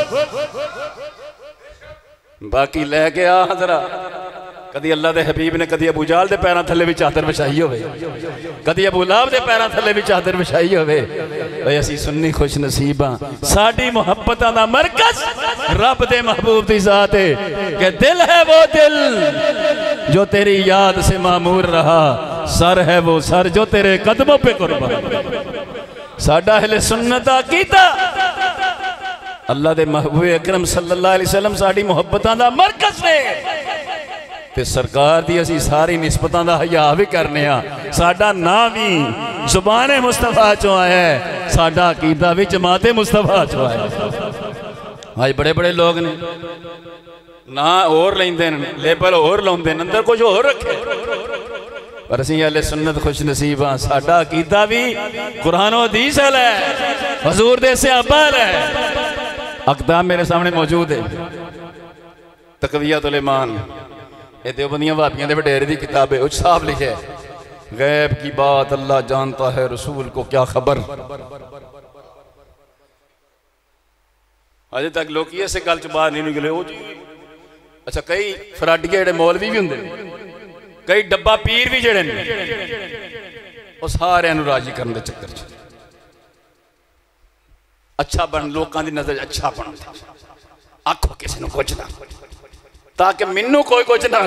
बाकी लैके आ जरा कदी अल्लाह दे हबीब ने कदी अबू जाल दे पैरां थल्ले भी चादर विछाई होवे कदी अबू लाहब दे पैरां थल्ले भी चादर विछाई होवे ओए असीं सुन्नी खुश नसीब हां साडी मुहब्बतां दा मरकज रब दे महबूब दी जात है कि दिल है वो दिल जो तेरी याद से मामूर रहा सर है वो सर जो तेरे कदमों पे कुर्बान साडा अहले सुन्नत दा अकीदा अल्लाह दे महबूब अकरम सल्लल्लाहु अलैहि वसल्लम साडी मुहब्बतां दा मरकज ने ते सरकार दी असी सारी निस्बतां दा हया भी करने आ साडा नाम भी जुबाने मुस्तफा चो आया है साडा अकीदा भी जमाते मुस्तफा चो आया आज बड़े बड़े लोग ने ना और लेंदे ने लेबल और लाउंदे ने अंदर कुछ और रखे पर असीं अहले सुन्नत खुश नसीब हां साडा अकीदा भी कुरान और हदीस है हुजूर दे सहाबा है अक़दाम मेरे सामने मौजूद है तक़वियतुल ईमान ये देवबंदियां वापियां दे वडेरे दी किताब है उस साहब लिखे गैब की बात अल्लाह जानता है रसूल को क्या खबर अजे तक लोग इस गल च बाहर नहीं निकले ओ जी अच्छा कई फराडिये जेहड़े मौलवी भी हुंदे कई डब्बा पीर भी जेहड़े ने वो सारियां नूं राजी करन दे चक्कर च अच्छा बन लोगों की नजर अच्छा बन आखो किसी को कुछ ना ताकि मैनू कोई कुछ ना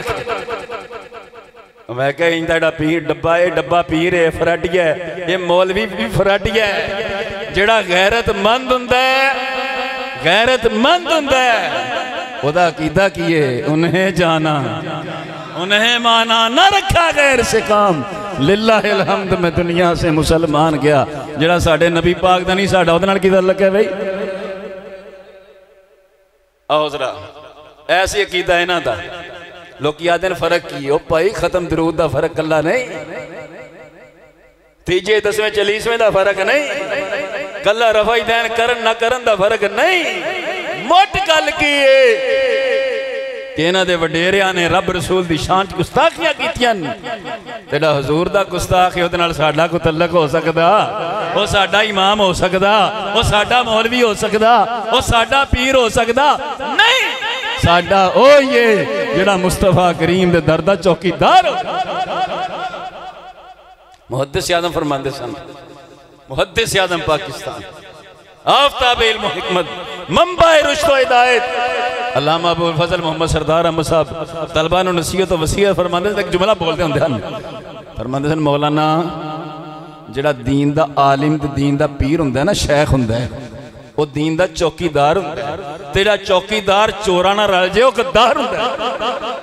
मैं क्या इंदा पीर डब्बा ये डब्बा पीर है फराडिया है ये मौलवी भी फराडिया है जेड़ा गैरतमंद हुंदा है गैरतमंद हुंदा है ओदा अकीदा की है उन्हें जाना उन्हें माना ना रखा गैर से काम लिल्लाहिल हम्द में दुनिया से मुसलमान गया जेड़ा साडे नबी पाक दा नहीं साडा ओदे नाल की गल लगे भाई आओ जरा ऐसी अकीदा इन्हां दा लोग आदे ने फर्क की ओ भाई खत्म दरूद दा फर्क कल्ला नहीं तीजे दसवें चालीसवें दा फर्क नहीं कल्ला रफा दैन करन ना करन दा फर्क नहीं मोट गल की है कि इन्हां दे वडेरियां ने रब रसूल दी शान च गुस्ताखियां कीतियां तेरा हुजूर दा गुस्ताख है ओदे नाल साडा कोई तल्लक हो सकदा ओ साडा इमाम हो सकदा ओ साडा मौलवी हो सकदा ओ साडा पीर हो सकदा नहीं साडा ओ ये जेड़ा मुस्तफा करीम दे दर दा चौकीदार हो मुहद्दिस आज़म फरमांदे सन मुहद्दिस आज़म पाकिस्तान आफताब इल्म हिकमत मंबा रुश्द व हिदायत अल्लामा अबुल फजल मोहम्मद सरदार अहमद साहब तलबा नूं नसीहत व वसीयत फरमांदे एक जुमला बोलदे हुंदे हन फरमांदे सन मौलाना जेड़ा दीन दा आलिम ते दीन दा पीर हुंदा है ना शेख हुंदा है वो दीन दा चौकीदार हुंदा है तेरा चौकीदार चोरां नाल रल जे वो गद्दार हुंदा है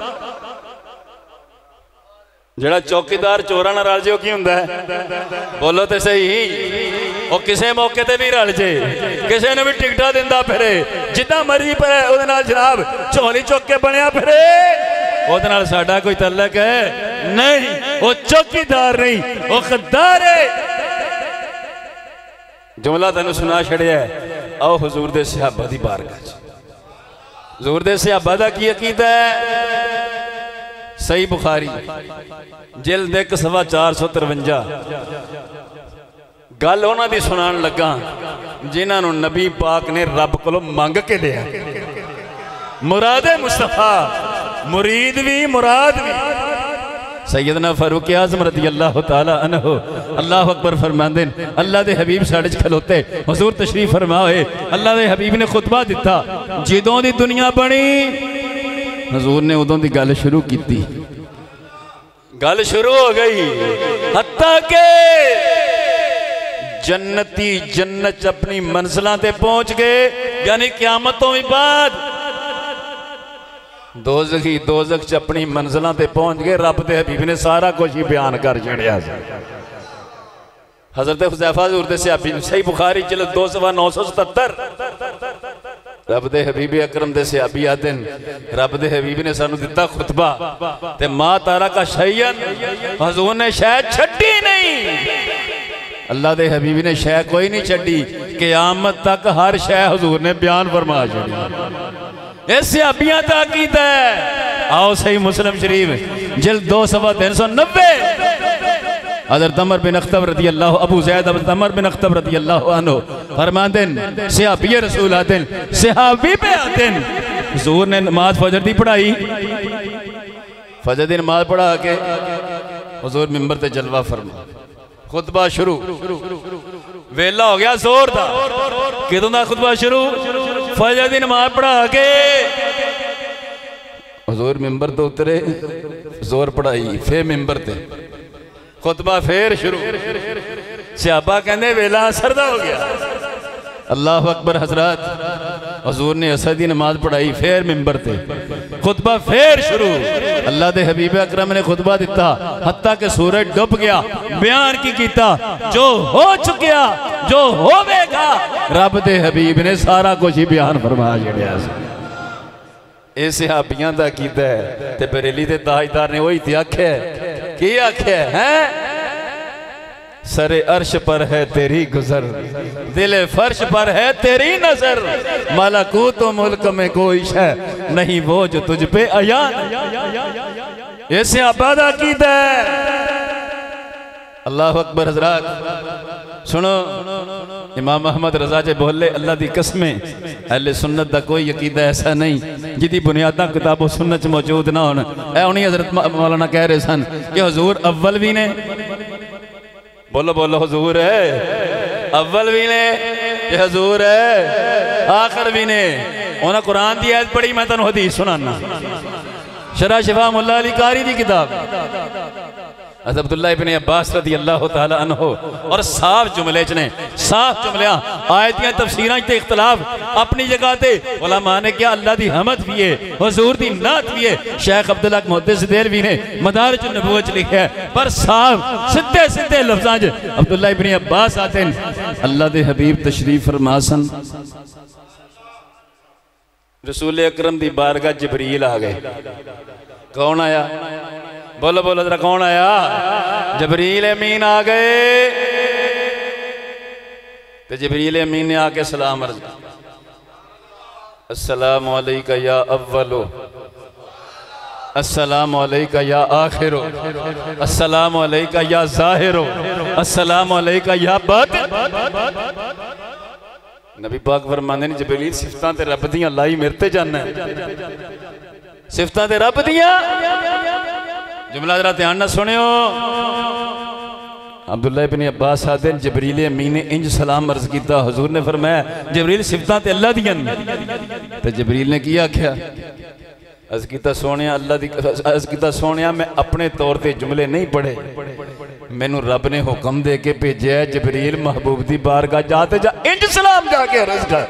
जेड़ा चौकीदार चोरां नाल रल जे की हुंदा है बोलो तो सही वो किसी मौके ते भी रल जे किसी ने भी टिकटा दिंदा फिरे जिद्दां मर्जी पर ओहदे नाल जनाब झोली चुक के बनया फिरे ओहदे नाल साडा कोई तल्लक है नहीं वो चौकीदार नहीं वो गद्दार है जुमला तेन सुना छड़िया आओ हुजूर दे सहाबा दी बारगाह च हुजूर दे सहाबा दा की अकीदा है सही बुखारी जिल्द एक सवा चार सौ तिरवंजा गल उन्हां दी सुनान लगा जिन्हां नूं नबी पाक ने रब कोलों मंग के लिया मुरादे मुस्तफा मुरीद भी मुराद भी सैयदना फारूक आज़म रज़ी अल्लाह तआला अन्हु अल्लाह अकबर फरमांदे अल्लाह दे हबीब साडे च खलोते हुजूर तशरीफ फरमाए अल्लाह दे हबीब ने खुतबा दिता जिदों दी दुनिया बनी हुजूर ने उदों दी गल शुरू की गल शुरू हो गई हत्ता के जन्नती जन्नत अपनी मंजिलों ते पहुंच गए यानी क़यामत तो भी बाद दोज़खी दोज़ख च अपनी मंजिलों ते पहुंच गए। रब दे हबीब ने सारा कुछ ही बयान कर छड़िया। हज़रत हुज़ैफा हुज़ूर दे सहाबी सही बुखारी जिल्द दो सवा नौ सौ सतहत्तर रब दे हबीब अकरम दे सहाबी आदन रब दे हबीब ने सानू दिता खुतबा ते मां तारा का शैयन हुज़ूर ने शायद छड्डी नहीं। अल्लाह दे हबीब ने शय कोई नहीं छड्डी। क़यामत तक हर शय हुज़ूर ने बयान फरमा छड़ी। इस सहाबियां दा अकीदा है। आओ सही मुस्लिम शरीफ जिल्द दो सवा तीन सौ नब्बे हज़रत उमर बिन अख्तब रज़ी अल्लाह अबू ज़ैद उमर बिन अख्तब रज़ी अल्लाह अन्हु फरमांदन सहाबी रसूल आदन सहाबी पे आदन हुज़ूर ने नमाज फजर दी पढ़ाई। फजर दी नमाज पढ़ा के हुज़ूर मिंबर ते जलवा फरमा खुतबा शुरू। वेला हो गया जोर दा। किदों दा खुतबा शुरू? फजर दी नमाज पढ़ा के हुज़ूर मिंबर तो उतरे जोर पढ़ाई फिर मिंबर ते खुतबा फिर शुरू। सहाबा कहते वेला असर दा हो गया। अल्लाह अकबर हजरत हुज़ूर ने असर दी नमाज पढ़ाई फिर मिंबर ते खुतबा फिर शुरू। अल्लाह दे हबीब अकरम ने खुतबा दिता हत्ता के सूरज डूब गया। बयान की कीता जो हो चुकिया जो होवेगा। रब दे हबीब ने सारा कुछ ही बयान फरमा छड़िया। ये सहाबियां दा कीदा है ते बरेली दे ताजदार ने वही ते आख्या की आख्या है सरे अर्श पर है तेरी गुजर दिले फर्श पर है तेरी नजर मलकूत तो मुल्क में कोई शय नहीं वो जो तुझ पे अयान। ऐसे आबाद अकीदा है। अल्लाह अकबर हजरात सुनो इमाम अहमद रजा जे बोले अल्लाह दी कसमें अहले सुन्नत दा कोई अकीदा ऐसा नहीं जिदी बुनियादा किताबो सुन्नत मौजूद ना होन। ऐ उन्हीं हजरत मौलाना कह रहे सन कि हुजूर अव्वल भी ने बोलो बोलो हुजूर है अव्वल भी ने हुजूर है आखिर भी ने। उन्हें कुरान की आयत पढ़ी मैं तेन हदीस सुनाना शरा शिफा मुल्ला अली कारी की किताब अब्दुल्लाह इब्ने अब्बास रज़ी अल्लाह तआला अन्हु और साफ जुमले च ने साफ जुमलियां आयतियां तफसीरां ते इख्तलाफ अपनी जगह ते उलमा ने क्या अल्लाह दी हमद भी है हुजूर दी नात भी है। शेख अब्दुल्ला मुहद्दिस देलवी ने मदारिज नबुव्वत लिखा है पर साफ सीधे सीधे लफ्ज़ां च अब्दुल्लाह इब्ने अब्बास आते हैं अल्लाह दे हबीब तशरीफ फरमा सन रसूल अकरम दी बारगाह जिब्रील आ गए। कौन आया? बोलो बोलो जरा कौन आया? जिब्रील अमीन आ गए। तो जिब्रील अमीन ने आके सलाम अर्ज अस्सलामु अलैका या अव्वलो अस्सलामु अलैका या आखिरो अस्सलामु अलैका या ज़ाहिरो अस्सलामु अलैका या बातिन। नबी पाक फरमांदे ने जिब्रील सिफतां ते रब दियां लाई मेरे ते जाना सिफतां ते रब दियां। जुमला जरा ध्यान ना सुनियो। अब्दुल्लाह इब्ने अब्बास आदे जिब्रील अमीन ने इंज सलाम अर्ज किया हुजूर ने फरमाया जिब्रील सिफतां ते अल्लाह दियां ते जिब्रील ने की आख्या अर्ज किया सोने अल्लाह दी अर्ज किया सोने मैं अपने तौर पे जुमले नहीं पढ़े मैनू रब ने हुक्म दे के भेजा है जिब्रील महबूब दी बारगाह जाते जा इंज सलाम जाके अर्ज कर।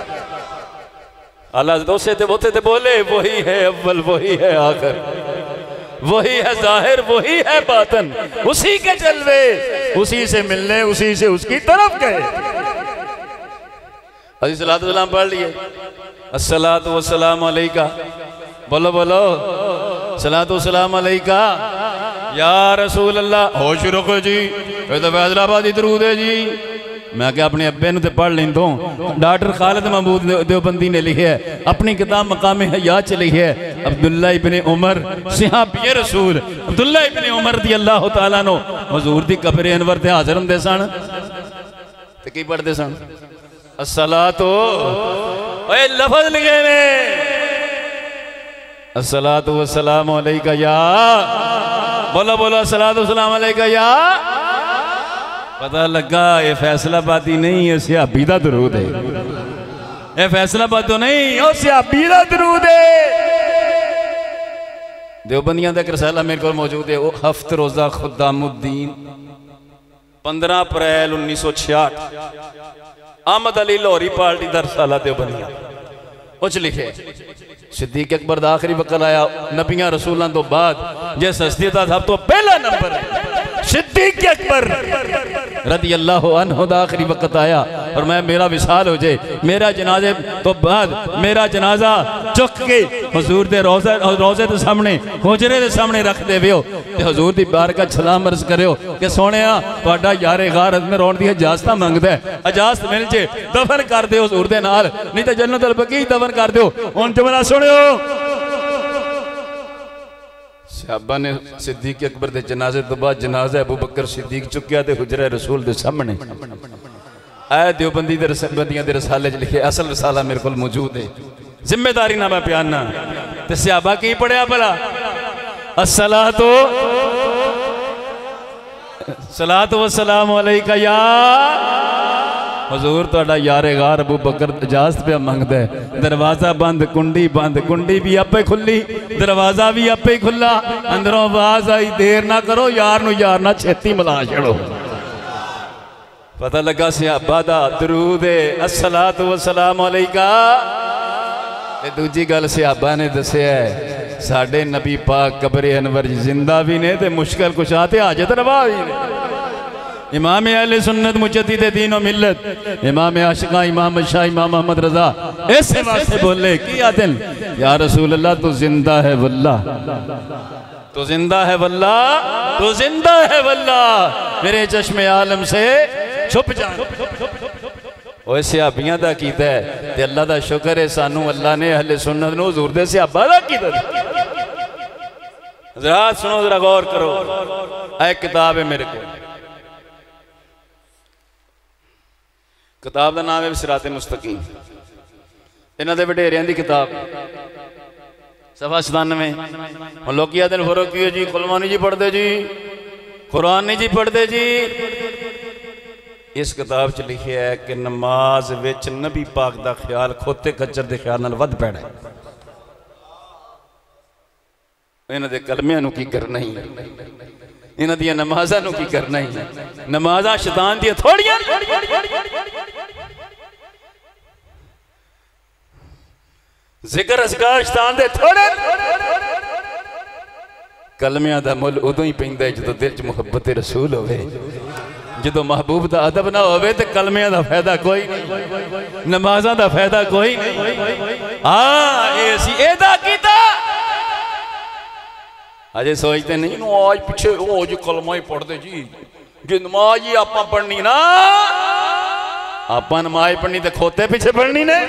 अल्लाह दोसे ते बोते ते बोले वही है अव्वल वही है आखिर वही है जाहिर वही है बातन उसी के जलवे उसी से मिलने उसी से उसकी तरफ गए। अजी सलातो सलाम पढ़ लिए अस्सलातु वस्सलामु अलैका बोलो बोलो सलातो सलाम अलैका या रसूल अल्लाह। होश रखो जी ये तो फैसलाबादी दरूद है जी। मैं क्या अपने अब्बे ने पढ़ लें दो। डॉक्टर खालिद महमूद देवबंदी ने लिखे है अपनी किताब मकाम हयात च लिखे है अब्दुल्ला इब्ने उमर सहाबी रसूल अब्दुल्ला इब्ने उमर रज़ी अल्लाह तआला नो हुजूर दी कब्र अनवर ते हाजिर हुंदे सन ते की पढ़दे सन अस्सलातो ओए लफ्ज़ लिखे ने अस्सलातु वस्सलामु अलैका या बोलो बोलो अस्सलातु वस्सलामु अलैका या। पता लगा ये फैसलाबादी नहीं है सहाबी दा दरूद है। ये फैसलाबाद तो नहीं और सहाबी दा दरूद है। देवबंदियां दा एक रसाला मेरे को मौजूद है वो हफ्त रोजा खुदामुद्दीन पंद्रह अप्रैल उन्नीस सौ छियाठ अहमद अली लाहौरी पार्टी दा रसाला देवबंदियां उच लिखे सिद्दीक अकबर दा आखिरी वक्त आया नबियां रसूलों तो बाद जिस हस्ती का सब तो पहला नंबर सिद्दीक अकबर रदी अल्लाह अन्हु दा आखिरी वक्त आया और मैं मेरा विसाल हो जाए मेरा जनाजे तो बाद मेरा जनाजा चुक के हुजूर दे रोज़े रोज़े के सामने हुजरे के सामने रख देवियो ते हुजूर दी बारगाह सलाम अर्ज करियो कि सोहणिया तुहाडा यारे गार में रोण दी इजाजत मंगदा है इजाजत मिल जे दफन कर दिओ हुजूर दे नाल नहीं तो जन्नत अल बकी दफन कर दिओ। हुण जुमला सुनियो सहाबा ने सिद्दीक अकबर के जनाजे तो बाद जनाजा अबू बकर सिद्दीक चुक्या ते हुजरे रसूल के सामने ऐ देवबंदी दे बंदियां दे रसाले च लिखे असल रसाला मेरे को मौजूद है जिम्मेदारी ना मैं प्याना ते सहाबा की पढ़िया भला अस्सलातु सलातु व सलाम अलैका या हुजूर तुहाडा यारे गार अबू बकर इजाजत पे मंगदा है दरवाजा बंद कुंडी बंद कुंडी भी आपे खुली दरवाजा भी आपे खुला अंदरों आवाज आई देर ना करो यार नु यार ना छेती मिला छड़ो पता लगा सहाबा दा दरूद अस्सलातु व सलाम अलैका। दूजी गल सहाबा ने दसिया साडे नबी पाक कब्र अनवर जिंदा भी ने ते मुश्किल कुशा ते हाजत रवा भी ने इमाम अहले सुन्नत मुजद्दिद दीन व मिल्लत इमाम आशिका इमाम शाह इमाम मोहम्मद रजा ऐसे वास्ते बोले कि आदिल या रसूल अल्लाह तू जिंदा है वल्लाह तू जिंदा है वल्लाह तू जिंदा है वल्लाह मेरे चश्मे आलम से छुप जा ओए सहाबियां दा कीता है ते अल्लाह दा शुक्र है सानू अल्लाह ने अहले सुन्नत नु हुजूर दे सहाबा दा कीता। हज़रात सुनो जरा गौर करो ए किताब है मेरे को किताब का नाम है सिराते मुस्तकीम इन्हां दे वडेरियां दी किताब सफा सतानवे हुण लोग आखदे ने फर्क की जी कुलमानी जी पढ़ते जी कुरान नहीं जी पढ़ते जी। इस किताब च लिखिया है कि नमाज विच नबी पाक दा ख्याल खोते खच्चर दे ख्याल नाल वध पैड़ा है इन्हां दे कलमियां नूं की करना ही इन्हां दी नमाज़ां नूं की करना ही नमाज़ां शैतान दी थोड़ियां जिक्र असगार शैतान दे थोड़े कलमियां दा मुल उदों ही पैंदा है जदों दिल च मुहब्बत रसूल होवे जो महबूब का अदब ना हो तो कलमिया का फायदा कोई नहीं नमाजा का फायदा कोई नहीं। हाँ अजे सोचते नहीं आज पिछे ओ जी कलमा ही पढ़ते जी जो नमाज ही आप पढ़नी ना आप नमाज पढ़नी तो खोते पिछे पढ़नी ने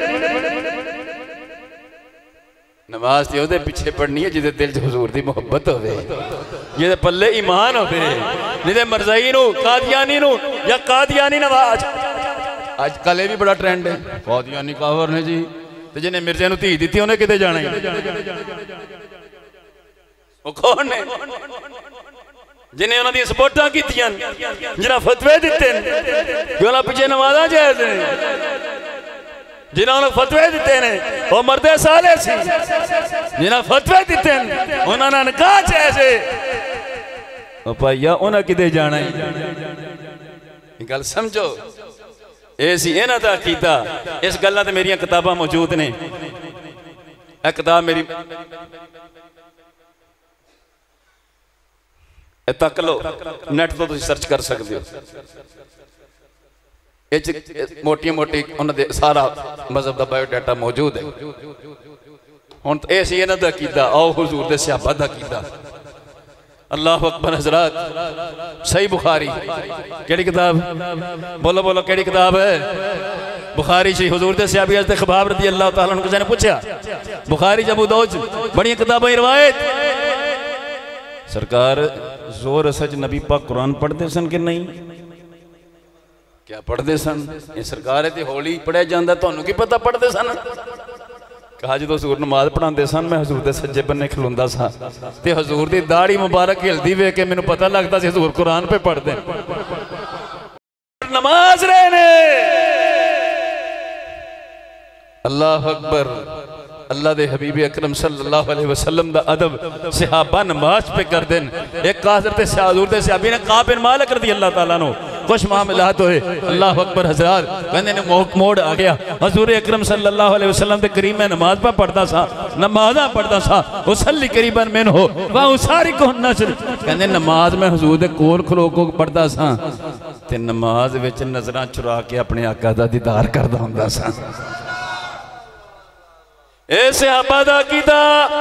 नमाज तो वो पिछे पढ़नी है जिदे दिल च हुजूर दी मुहब्बत होवे जिदे पल्ले ईमान होवे जिदे मरज़ई नू कादियानी नू या कादियानी नवाज आज कल भी बड़ा ट्रेंड है कादियानी कावर ने जी ते जिन्हें मिर्जे नू धी दित्ती उन्हें किते जाना है वो कौन ने जिन्हें उन्हां दी सपोर्टां कीतियां जिन्हां फतवे दित्ते कि उन्हां पिछे नमाज़ां जायज़ ने जिन्होंने फतवे दिते ने वो मर्दे साले सी जिन्हें फतवे दिते उन्होंने निकाह ऐसे भाईया उन्हें किते जाना है गल समझो ये सी इन्हां दा कीता इस गल्लां ते मेरियां किताबां मौजूद ने एक किताब मेरी तक लो नेट तो तुसीं सर्च कर सकते हो मोटी मोटी उन्होंने सारा मजहब का बायोडाटा मौजूद है हुण ये सी इन्हां दा कीता आओ हुजूर दे सहाबा दा कीता अल्लाह अकबर हजरात सही बुखारी केड़ी किताब बोलो बोलो केड़ी किताब है बुखारी सी हुजूर दे सहाबी हज़रत ख़बाब रज़ी अल्लाह तआला अन्हु किसी ने पूछा बुखारी अबू दाऊद बड़ी किताबां रिवायत सरकार जोर सच नबी पाक कुरान पढ़ते सन कि नहीं क्या पढ़ते सन ये सरकार है हौली पढ़िया जाता तुहानू की पता पढ़ते सन कहा जो हजूर नमाज पढ़ाते सन मैं हजूर के सज्जे बन्ने खलोंदा सा ते हजूर की दाढ़ी मुबारक हिलदी वेख के मैनू पता लगता सी हजूर कुरान पे पढ़ते नमाज रहे ने अल्लाह अकबर अल्लाह दे हबीब अकरम सल्लल्लाहु अलैहि वसल्लम दा अदब सहाबा नमाज पे कर देन एक हज़रत हजूर दे सहाबी ने काब बिन मालिक रज़ी अल्लाह तआला नो कुछ मामलात होए। अल्लाह अकबर हजरात कहने ने मोड़ आ गया। हजूर अकरम सल्लल्लाहु अलैहि वसल्लम ते करीम में नमाज पा पढ़ता सा, नमाज़ा पढ़ता सा, उसल्ली करीबन मैन हो वह उसारी को नजर कहने नमाज में हजूर दे कोल खलो को पढ़ता सा ते नमाज विच नजरां चुरा के अपने आका दा दीदार करदा हुंदा सा। ए सहाबा दा कीता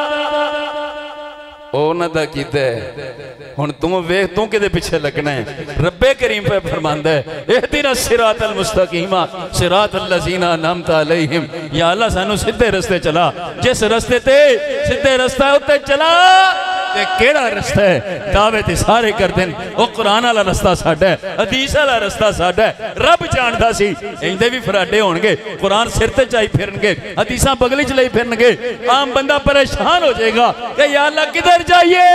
उन्हां दा कीता हुण तू वेख तू किदे पिछे लगना है। रब्बे करीम पे फरमांदा है इहदिना सिरातल मुस्तकीमा सिरातल लज़ीना अनअमता अलैहिम, या अल्लाह सानू सीधे रस्ते चला, जिस रस्ते ते सीधे रस्ता उत्ते चला। ते केड़ा रस्ता है? दावे ते सारे करदे न ओ कुरान वाला रस्ता साडा है, हदीस वाला रस्ता साडा है। रब जानदा सी इंदे भी फराडे होणगे, कुरान सिर ते चाई फिरनगे, हदीसां बगली च लई फिरनगे। आम बंदा परेशान हो जाएगा कि या अल्लाह किधर जाइए।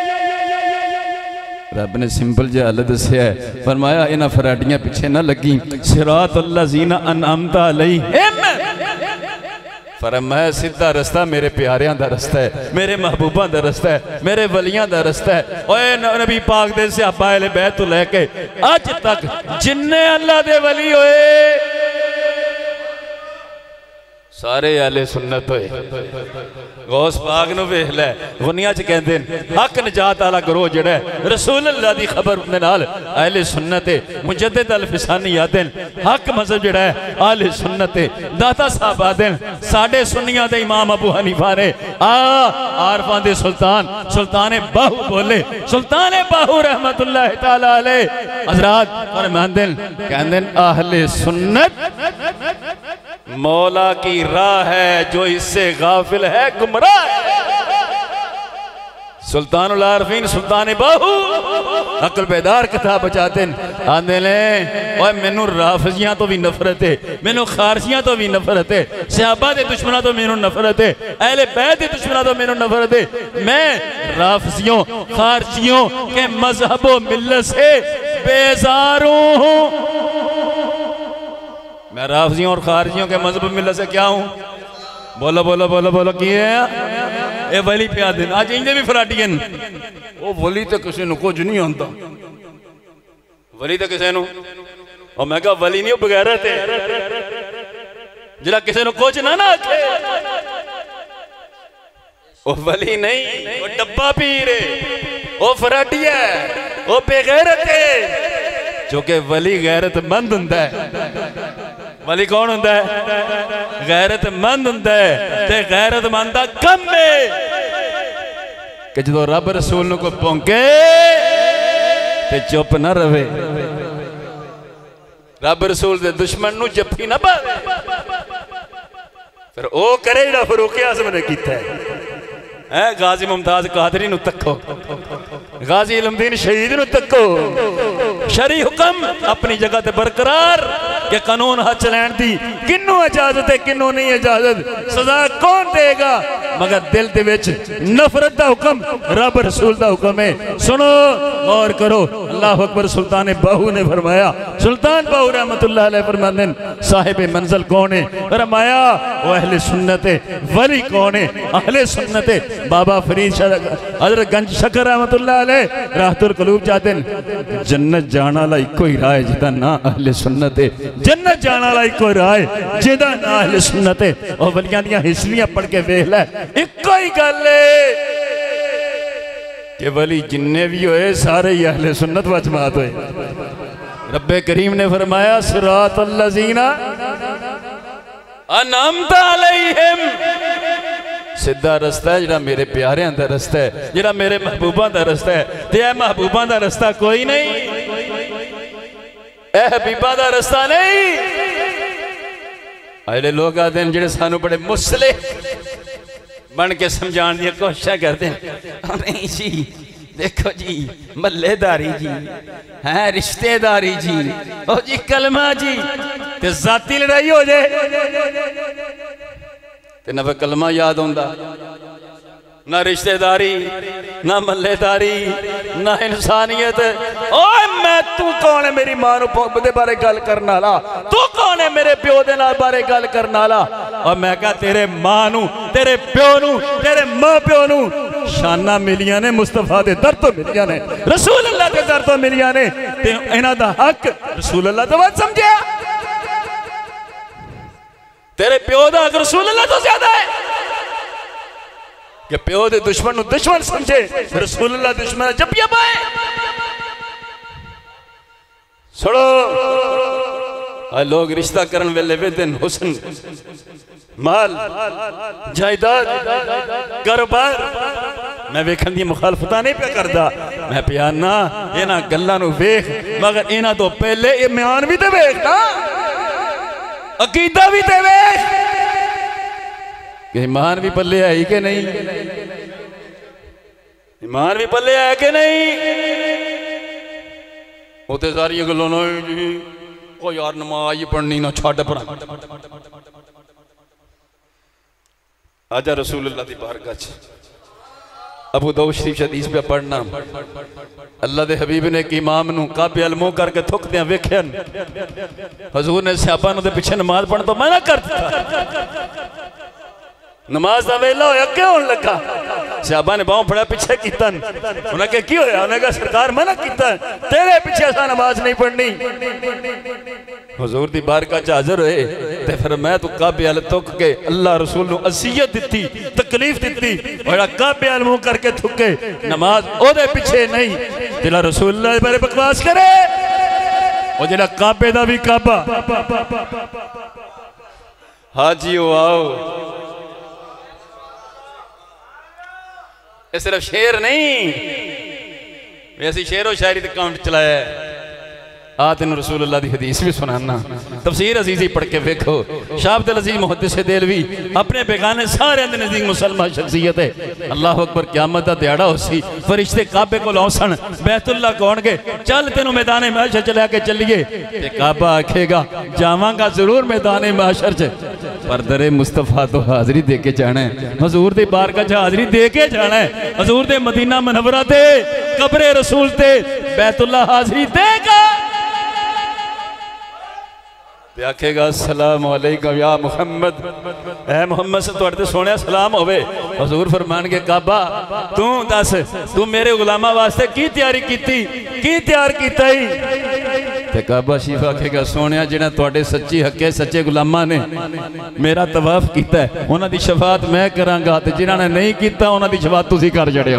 रब ने सिंपल जिहा हल दस्सिया है, फरमाया इन्हां फराडियां पिछे ना लगी, सिरातल लज़ीना अनअमता अलैहिम। फरमाया सीधा रास्ता मेरे प्यारियां दा रास्ता है, मेरे महबूबा दा रास्ता है, मेरे वलियां दा रास्ता है। ओए नबी पाक दे सहाबा अहले बैत तो लेके अज तक जिन्ने अल्लाह दे वली होए सारे अहले सुन्नत होए। गौस पाक नूं वेख लै, गुनिया च कहंदे हक नजात वाला गिरोह जिहड़ा है रसूल अल्लाह दी खबर दे नाल अहले सुन्नत है। मुजद्दिद अल फिसानी आदन हक मजहब जिहड़ा है अहले सुन्नत है। दाता साहब आदन साडे सुन्नियां दे इमाम अबू हनीफा ने आ आरफां दे सुल्तान सुल्ताने बाहू बोले, सुल्ताने बाहू रहमतुल्लाह तआला अलैह हजरात फरमांदे कहंदे अहले सुन्नत मौला की राह है, जो इससे गाफिल है गुमराह है। सुल्तानुल आरफीन सुल्तान बाहू अकल बेदार कथा बचाते आंदे ने ओए मैनू राफजियां तो भी नफरत है, मैनू खारजियां तो भी नफरत है, सहाबा दे दुश्मनों तो मैनू नफरत है, अहले बैत दे दुश्मनों तो मैनू नफरत है। मैं राफजियों खारजियों के मजहब व मिल्लत से बेजार हूं। मैं राफजियों और खारजियों के मजहब मिल्लत से क्या हूं? बोलो बोलो बोलो बोलो की है ए वली पिया दिन आज इंदे भी फराडियन ओ वली तो किसी नु कुछ नहीं आंदा, वली तो किसी नु और मैं कहा वली नहीं बगैरत है जिहड़ा किसी नु कुछ ना ना आखे ओ वली नहीं, ओ डब्बा पीर है, ओ फराडिया है, ओ बेगैरत है। जो कि वली गैरतमंद हुंदा है। वली कौन हुंदा है? गैरतमंद हुंदा है। ते गैरतमंद दा कम है कि जो रब रसूल नूं कोई भौंके ते चुप ना रवे, रब रसूल दे दुश्मन नूं जफ्फी ना पावे, फिर ओ करे जिहड़ा फरूक आज़म ने कीता है। गाजी मुमताज कादरी नूं तक्को, गाजी इल्मुद्दीन शहीद नूं तक्को। शरी हुक्म अपनी जगह ते बरकरार कि कानून हाथ चलैण दी किन्नू इजाजत है किन्नू नहीं इजाजत, सजा कौन देगा? मगर दिल दे विच नफरत दा हुक्म रब रसूल दा हुक्म है। सुनो गौर करो, अल्लाह अकबर। सुल्तान बाहू ने फरमाया, सुल्तान बाहू रहमतुल्लाह अलैह फरमाते साहिब मंजिल कौन है? फरमाया वो अहले सुन्नत है। वली कौन है? अहले सुन्नत है। बाबा फरीद हजरत गंज शकर रहमतुल्लाह अलैह राहतुल कलूब जाते हैं जन्नत जाने वाला इको ही राह है जिदा ना अहले सुन्नत है। जन्नत जाने वाला इको राह है जिदा ना अहले सुन्नत है। और वलियां दियां हिस्ट्रियां पढ़ के वेख लै, इको ही गल है कि वली जिन्ने भी होए सारे ही अहले सुन्नत व जमात होए। रब्बे करीम ने फरमाया सिरातल लज़ीना अनअमता अलैहिम, सीधा रास्ता है जिहड़ा मेरे प्यारियां दा रास्ता है, जिहड़ा मेरे महबूबा दा रास्ता है। ते ए महबूबा दा रास्ता कोई नहीं, ए हबीबा दा रास्ता नहीं। अगले लोग आते हैं जिहड़े सानू बड़े मुसले बन के समझाने की कोशिश करते हैं। नहीं जी देखो जी मल्लेदारी जी है, रिश्तेदारी जी, ओ जी कलमा जी, ते जाती लड़ाई हो जाए ते ना फिर कलमा याद आंदा, ना रिश्तेदारी, ना मल्लेदारी, ना इंसानियत। ओए मैं तू कौन है मेरी मां दे बारे गल करने वाला? तू कौन है मेरे प्यो दे नाल बारे गल करने वाला? और मैं कहा तेरे मां नू, तेरे प्यो नू, तेरे मां प्यो नू शाना मिलिया ने मुस्तफा दे दर तो मिलिया ने रसूल अल्लाह के दर तो मिलिया ने ते इन्हां दा हक रसूल अल्लाह तो वध समझिया तेरे प्यो दा हक रसूल अल्लाह तो ज्यादा है कि प्यो दे दुश्मन नु दुश्मन समझे रसूल अल्लाह दुश्मन जपिया पाए सुनो आज लोग रिश्ता करन वेले वेदन हुस्न माल जायदाद कारोबार मैं वेखन दी मुखालफता नहीं पे करदा मैं प्याना इन्हां गल्लां नु वेख मगर इन्हां तो पहले ईमान भी ते वेख ना अकीदा भी ते वेख कि ईमान भी पल्ले है कि नहीं ईमान भी पल्ले है कि नहीं वो तो सारी गलों जी ओ यार नमाज पढ़नी ना छड़ पर आजा रसूल अल्लाह दी बारगाह च अबू दाऊद शरीफ हदीस पे पढ़ना अल्लाह दे हबीब ने एक इमाम नु काबे अल मुंह करके थुकदे वेखन हुजूर ने सहाबा नु दे पीछे नमाज पढ़न तो मना कर दिता नमाज का वेला होया क्यों होने लगा सहाबा ने बाहों फड़ा पीछे कीता उन्हें क्या की होया उन्हें कहा सरकार मना कीता तेरे पीछे असा नमाज नहीं पढ़नी हुजूर दी बारगाह च हाजिर होए ते फिर मैं तू काबे अल तुक के अल्लाह रसूल नु असियत दिती तकलीफ दिती और काबे अल मुंह करके थुके नमाज ओदे पीछे नहीं तेरा रसूल अल्लाह बारे बकवास करे ओ जेड़ा काबे दा भी काबा हाजी आओ सिर्फ शेर नहीं वैसे शेर व शायरी ते काउंट चलाया आ तेन रसूल अल्लाह दी हदीस भी सुनाना तफसीर अजीजी पढ़ के वेखो शाह अब्दुल अजीज मुहद्दिस देलवी अपने बेगाने सारे दे नजदीक मुसलमान शख्सियत है अल्लाह अकबर क़यामत दा दिहाड़ा होसी फरिश्ते काबे कोल औसन बैतुल्लाह कहणगे चल तेनु मैदान महशर च लेके चलिए ते काबा आखेगा जावांगा जरूर मैदान महशर च पर दरे मुस्तफा तो हाजरी दे के जाना है हजूर दी बारगाह च हाजरी दे के जाना है हजूर दे मदीना मुनव्वरा ते कब्रे रसूल ते बैतुल्लाह हाजरी देगा आखेगा सलाम अलैकुम या मुहम्मद ऐ मुहम्मद से तुहाडे ते सोहणिया सलाम होवे हजूर फरमान के काबा तू दस तू मेरे गुलामा वास्ते की तैयारी कीती की तैयार कीता ही ते काबा शरीफ आखेगा सोहणिया जिन्हां तुहाडे सच्ची हक्के सच्चे गुलामा ने मेरा तवाफ कीता है उन्हां दी शफाअत मैं करांगा ते जिन्हां ने नहीं कीता उन्हां दी शफाअत तुसीं कर छड़ियो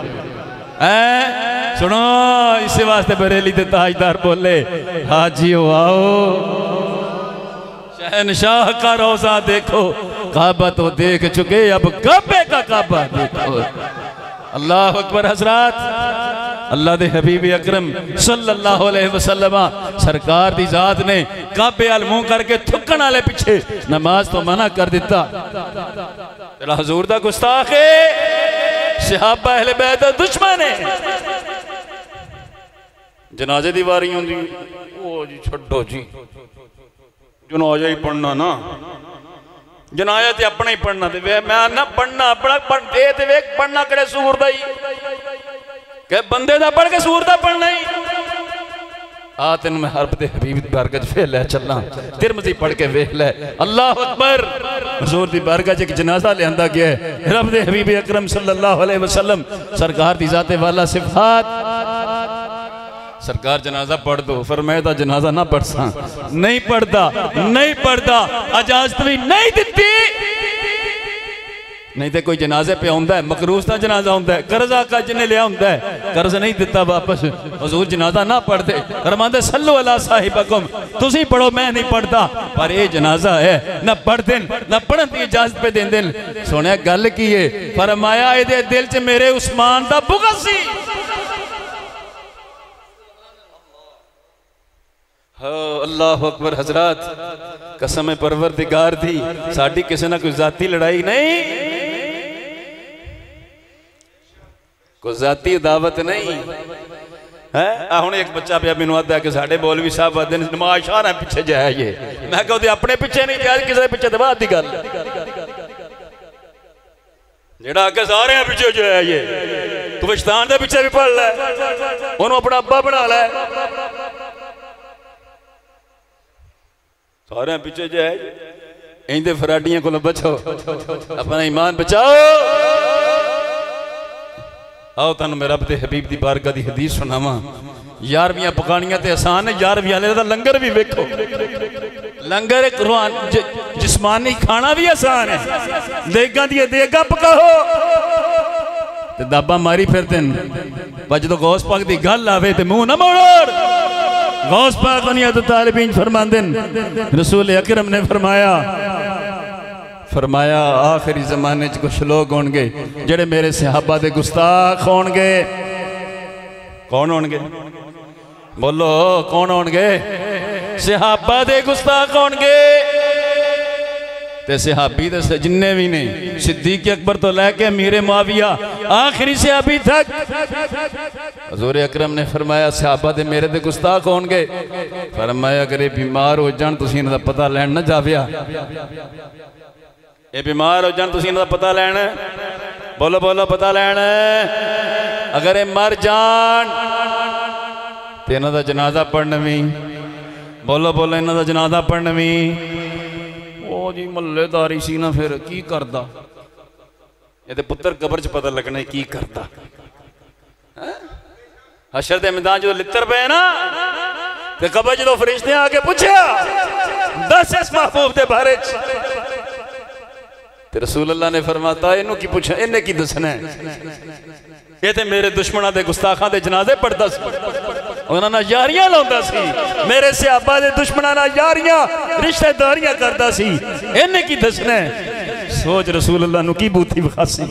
ऐ सुनो इस वास्ते बरेली दे ताजदार बोले हाजी आओ शहनशाह का रोजा देखो काबा तो देख चुके अब काबे का काबा देखो अल्लाह अकबर हजरात अल्लाह दे हबीब अकरम सल्लल्लाहु अलैहि वसल्लम सरकार दी जात ने काबे अल मुंह करके थुकण वाले पीछे नमाज तो मना कर दिता तेरा हजूर दा गुस्ताख है सहाबा अहले बैत दा दुश्मन है जनाजे दी वारी होंदी ओ जी छड्डो जी जनाजा ही पढ़ना ना जनाजा ते अपना ही पढ़ना ते वे मैं ना पढ़ना अपना पढ़ दे ते वे पढ़ना कड़े सूर दा ही के बंदे दा पढ़ के सूर दा पढ़ना ही आ तेन मैं हरब दे हबीब दी बारगाह च फेर लै चलना तिरमिज़ी पढ़ के वेख लै अल्लाह अकबर हुजूर दी बारगाह च एक जनाजा लियांदा गया है रब दे हबीब अकरम सल्लल्लाहु अलैहि वसल्लम सरकार दी जाते वाला सिफात सरकार जनाजा पढ़ दो फरमाया था जनाजा ना पढ़ सा नहीं पढ़ता नहीं पढ़ता इजाजत भी नहीं दी नहीं तो कोई जनाजे पे आंदा है मकरूज का जनाजा होंदा है कर्ज आका जिन्हें लिया होंदा है कर्ज नहीं दिता वापस हुजूर जनाजा ना पढ़ते फरमांदे सल्लु अला साहिबकुम तुसी पढ़ो मैं नहीं पढ़ता पर ये जनाजा है ना पढ़ देन ना पढ़न की इजाजत पे देन देन सुनिया गल की है फरमाया इहदे दिल च मेरे उस्मान दा बुग़्ज़ सी अल्लाह अकबर हजरात कसम परवरदिगार दी साडी किसी ना कोई जाती लड़ाई नहीं कोई जाती दावत नहीं है हुण एक बच्चा पे मैनू आदा कि साडे मौलवी साहब आदे नमाज शाह पिछे जाए मैं कहा अपने पिछे नहीं जाए किसी पिछे तो बात की गल जेड़ा आके सारे पिछे जाए तू विश्तान के पिछे भी पढ़ लै उन्होंने अपना अब्बा बना लै सारे पिछे जाए इंदे फराडियां को बचो अपना ईमान बचाओ आओ तुहानू मैं रब दे हबीब दी बारगाह दी हदीस सुनावां। यारवियां पकानियां ते आसान है, यारवीं वाले दा लंगर भी वेखो। लंगर एक रूहान जिस्मानी खाना भी आसान है। देगां दी देगां पकाओ ते दाबा मारी फिरदे न। पर जदों गौस पाक दी गल आवे ते मुंह ना मोड़। गौस पाक दुनिया तो तालिबीन फरमांदे न, रसूल अकरम ने फरमाया फरमाया आखिरी जमाने च कुछ लोग होंगे जेड़े मेरे सहाबा दे गुस्ताख होंगे। कौन होंगे? बोलो कौन होंगे? सहाबा दे गुस्ताख होंगे। ते सहाबी दे जिन्ने भी ने, सिद्दीक अकबर तो लैके अमीर मुआविया आखिरी सहाबी तक, हुजूर अकरम ने फरमाया सहाबा दे मेरे दे गुस्ताख होंगे। फरमाया अगर ये बीमार हो जान तुसीं इन्हां दा पता लैण ना जाविया। ये बीमार हो जान तुसीं इन्हां दा पता लैण, बोलो बोलो पता लैण। अगर ये मर जान तो इन्हां दा जनाजा पढ़न भी, बोलो बोलो इन्हां दा जनाजा पढ़न भी। ओ जी मल्लेदारी सी ना, फिर की करदा? ये ते पुत्र कबर च पता लगना की करदा। हशर दे मैदान जो लित्तर पे ना ते कबर जो फरिश्ते आके पूछया दस इस महबूब दे बारे च, ते रसूल अल्लाह ने फरमाता इन्हू की पूछा, इन्हें की दसना है? ये ते मेरे दुश्मनों दे गुस्ताखां दे जनाजे पढ़दा सी, उन्हां नाल यारियां लाउंदा सी, मेरे सहाबा दे दुश्मनां नाल यारियां रिश्तेदारियां करदा सी। इन्हें की दसना है? सोच रसूल अल्लाह नू की बूथी विखासी।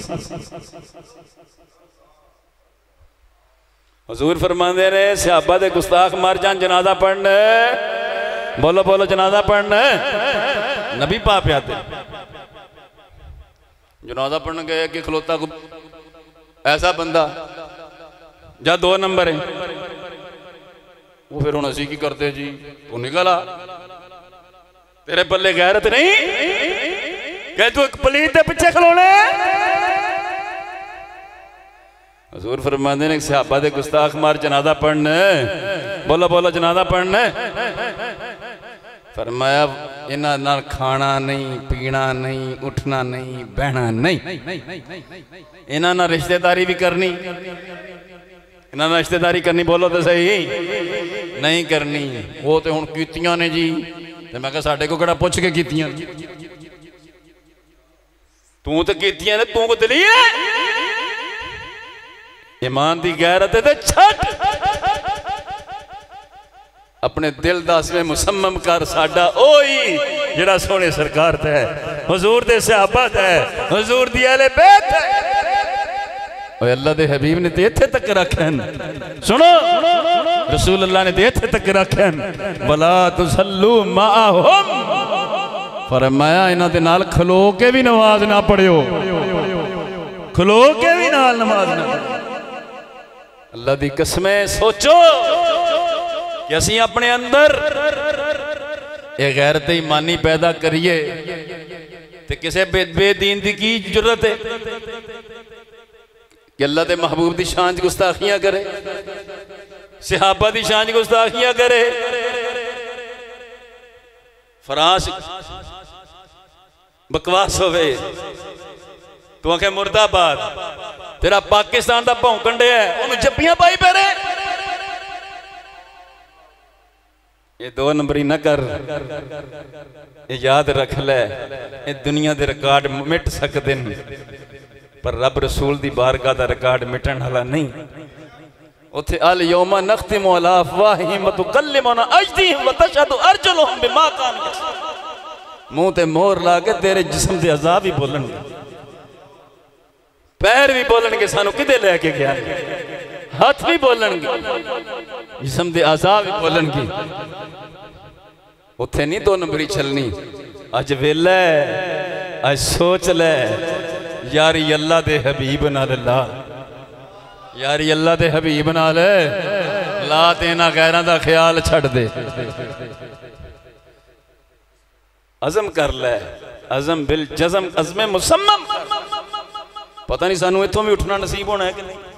हुजूर फरमांदे ने सहाबा दे गुस्ताख मर जान जनाजा पढ़न, बोलो बोलो जनाजा पढ़न। नबी पा पिया ते जनाजा पढ़न गए कि खलोता को ऐसा बंदा जा दो नंबर है, वो फिर हुण असीं की करते जी, तू निकल आ, तेरे पल्ले गैरत नहीं कि तू एक पलीत दे पिछे खलोना। हुजूर फरमांदे ने सहाबा दे गुस्ताख मार जनाजा पढ़न, बोलो बोलो जनाजा पढ़न। फरमाया इन्हां नाल खाना नहीं, पीना नहीं, उठना नहीं, बहना नहीं, इन्हां नाल रिश्तेदारी भी करनी, इन्हां नाल रिश्तेदारी करनी, बोलो तो सही नहीं करनी। वो तो हुण कीतियां ने जी, ते मैं कहा साडे को किहड़ा पुछ के कीतियां? तू तो कीतियां ने, तू को दली है? ईमान दी गैरत है ते छट अपने दिल दस में मुसम्मम कर, साडा ओही जिहड़ा सोने सरकार ते है, हुजूर दे सहाबा ते है, हुजूर दी अहले बैत है। ओए अल्लाह दे हबीब ने ते इत्थे तक रखन, सुनो रसूल अल्लाह ने ते इत्थे तक रखन, वला तुसल्लू माअहुम, फरमाया इन्हां दे नाल खलो के भी नमाज ना पढ़ियो, खलो के भी नाल नमाज ना पढ़ियो। अल्लाह दी कसमें सोचो कि असी अपने अंदर एक गैरत ईमानी पैदा करिए ते किसे बेदीन दी की जरूरत है कि अल्लाह दे महबूब दी शान च गुस्ताखियां करे, सहाबा दी शान च गुस्ताखियां करे। फराश बकवास होवे तू आखे मुर्दाबाद, तेरा पाकिस्तान दा भौंकण डे है, उन्हें जप्पियां पाई पैरे। ये दो नंबरी ना कर, ये याद रख ले, ये दुनिया दे रिकॉर्ड मिट सकते हैं पर रब रसूल दी बारगाह दा रिकॉर्ड मिटन वाला नहीं। उथे अल यौमा नख्तिमु अला अफवाहिहिम व तुकल्लिमुना अयदीहिम व तशहदु अर्जुलुहुम बिमा कानू यक्सिबून। मुंह ते मोहर ला के तेरे जिस्म दे अज़ा भी बोलणगे, पैर भी बोलणगे सानू किदे लेके गया, हाथ भी बोलणगे, जिस्म दे अज़ा भी बोलणगे। उथे नहीं दो नंबरी चलनी। अज वेला अज सोच ले यारी अल्लाह दे हबीब नाल ला, यारी अल्लाह दे हबीब नाल ला, तेना गैरां दा ख्याल छड़ दे। अज़म कर ले, अज़म बिल जज़म, अज़मे मुसम्मम। पता नहीं सानू इत्थों भी उठना नसीब होना है कि नहीं।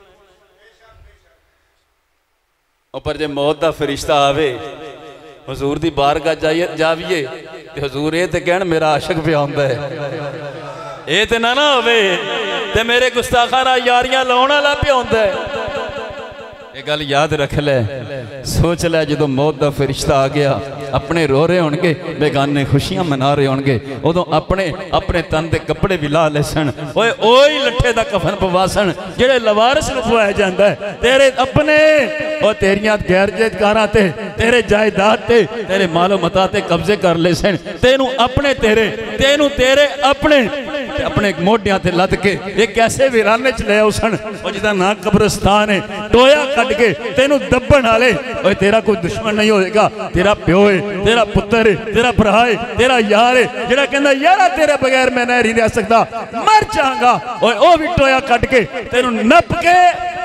पर जे मौत दा फरिश्ता आवे हुजूर दी बारगाह जाइए जाविए ते हुजूर ये ते कहण मेरा आशिक पिया हुंदा है, ये ते ना ना होवे ते मेरे गुस्ताखाना यारियां लाने वाला पिया होंदा है। ये गल याद रख ले, सोच ले जो मौत का फरिश्ता आ गया, अपने रो रहे होंगे, बेगाने खुशियां मना रहे होंगे, उदों अपने अपने तन के कपड़े भी ला ले सन, ओए ओही लट्ठे का कफन पवा सन जेड़े लवारस नूं पवाया जांदा है। तेरे अपने और तेरियां गैरजेदकारां ते तेरे जायदाद ते तेरे मालो मता ते कब्जे कर ले सन, तेनू अपने तेरे तेनू तेरे अपने अपने मोढियां ते लद के ये कैसे वीराने च ले आओ सन, जिहदा ना कब्रिस्तान है टोया कट के तेनू दबण वाले। ओए तेरा कोई दुश्मन नहीं होएगा, तेरा प्यो है, तेरा पुत्र है, तेरा भरा है, तेरा यार है, जेड़ा कहंदा यारा तेरे बगैर मैं नहीं रह सकता, मर जाऊंगा। ओए ओ भी टोया कट के तेनू नप के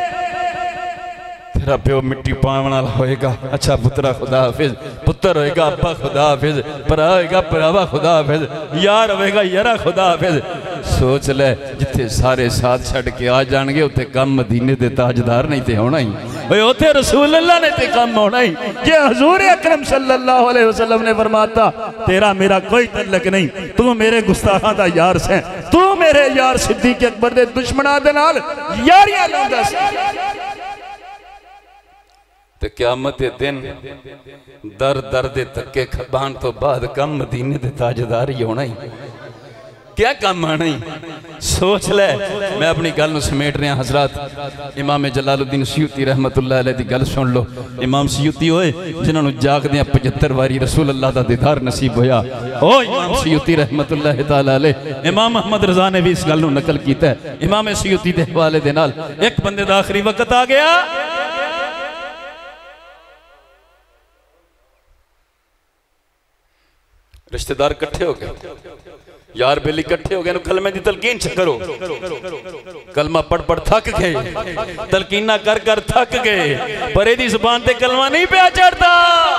तेरा प्यो मिट्टी पावन वाला होएगा। अच्छा पुत्रा खुदा हाफिज, पुत्र होएगा अब्बा खुदा हाफिज, भरा होएगा भरावा खुदा हाफिज, यार होएगा यारा खुदा हाफिज। सोच ले जिथे सारे साथ छड़ के आ जाएंगे उत्थे कम मदीने दे ताजदार नहीं ते होना ही, भाई उत्थे रसूल अल्लाह ने ते कम होना ही। जे हुजूर अकरम सल्लल्लाहु अलैहि वसल्लम ने फरमाता तेरा मेरा कोई तल्लक नहीं, तू मेरे गुस्ताखां दा यार से, तू मेरे यार सिद्दीक अकबर दे दुश्मनां दे नाल यारियां लांदा सी। ते क़यामत दे दिन दर दर दे धक्के खाण तो बाद कम मदीने दे ताजदार ही होना ही, क्या काम आना ही। सोच ले, मैं अपनी गल समेट रहा हजरत। इमाम जलालुद्दीन सयूती रहमतुल्लाह अलैह दी गल सुन लो। इमाम सयूती होए जिन्होंने जागदे पचहत्तर वारी रसूल अल्लाह दा दीदार नसीब होया, ओ इमाम सयूती रहमतुल्लाह तआला अलैह। इमाम अहमद रज़ा ने भी इस गल नूं नकल कीता है इमाम सयूती दे हवाले दे नाल। एक बंदे दा आखिरी वक्त आ गया, रिश्तेदार इकट्ठे हो गए, यार बेली इकट्ठे हो गए, कलमे की तलकीन करो। कलमा पढ़ पढ़ थक गए, तलकीना कर कर थक गए, पर एदी जुबान ते कलमा नहीं पिया चढ़ता।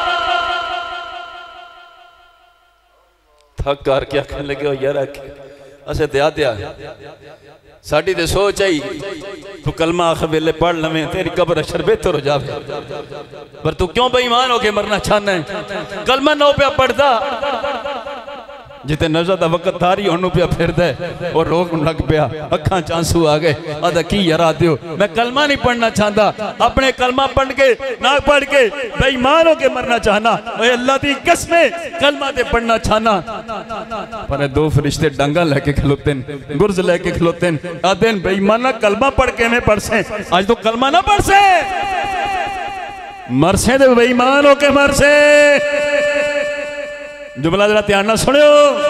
थक कर के आखन लगे हो यार असे दया दया साड़ी ते सोच आई तू कलमा आख वेले पढ़ लवें तेरी कब्र अशर बेहतर हो जाए, पर तू क्यों बेईमान होके मरना चाहना है। कलमा नौ पिया पढ़ता जिते नजर का वक्त थारी होनू पिया फिरदा है और रोक लग पिया, अखां च आंसू आ गए, आदा की यारा दियो मैं कलमा नहीं पढ़ना चाहता, अपने कलमा पढ़ के ना पढ़ के बेईमान होके मरना चाहना। ओए अल्लाह दी कसमें कलमा ते पढ़ना चाहना। पर दो फरिश्ते डंगा लेके खलोते न, गुरज लेके खलोते न, आदे न बेईमाना कलमा पढ़ के में पढ़ से, आज तो कलमा ना पढ़ से, मरसे दे बेईमान होके मरसे। जुमला जरा ध्यान ना सुनियो,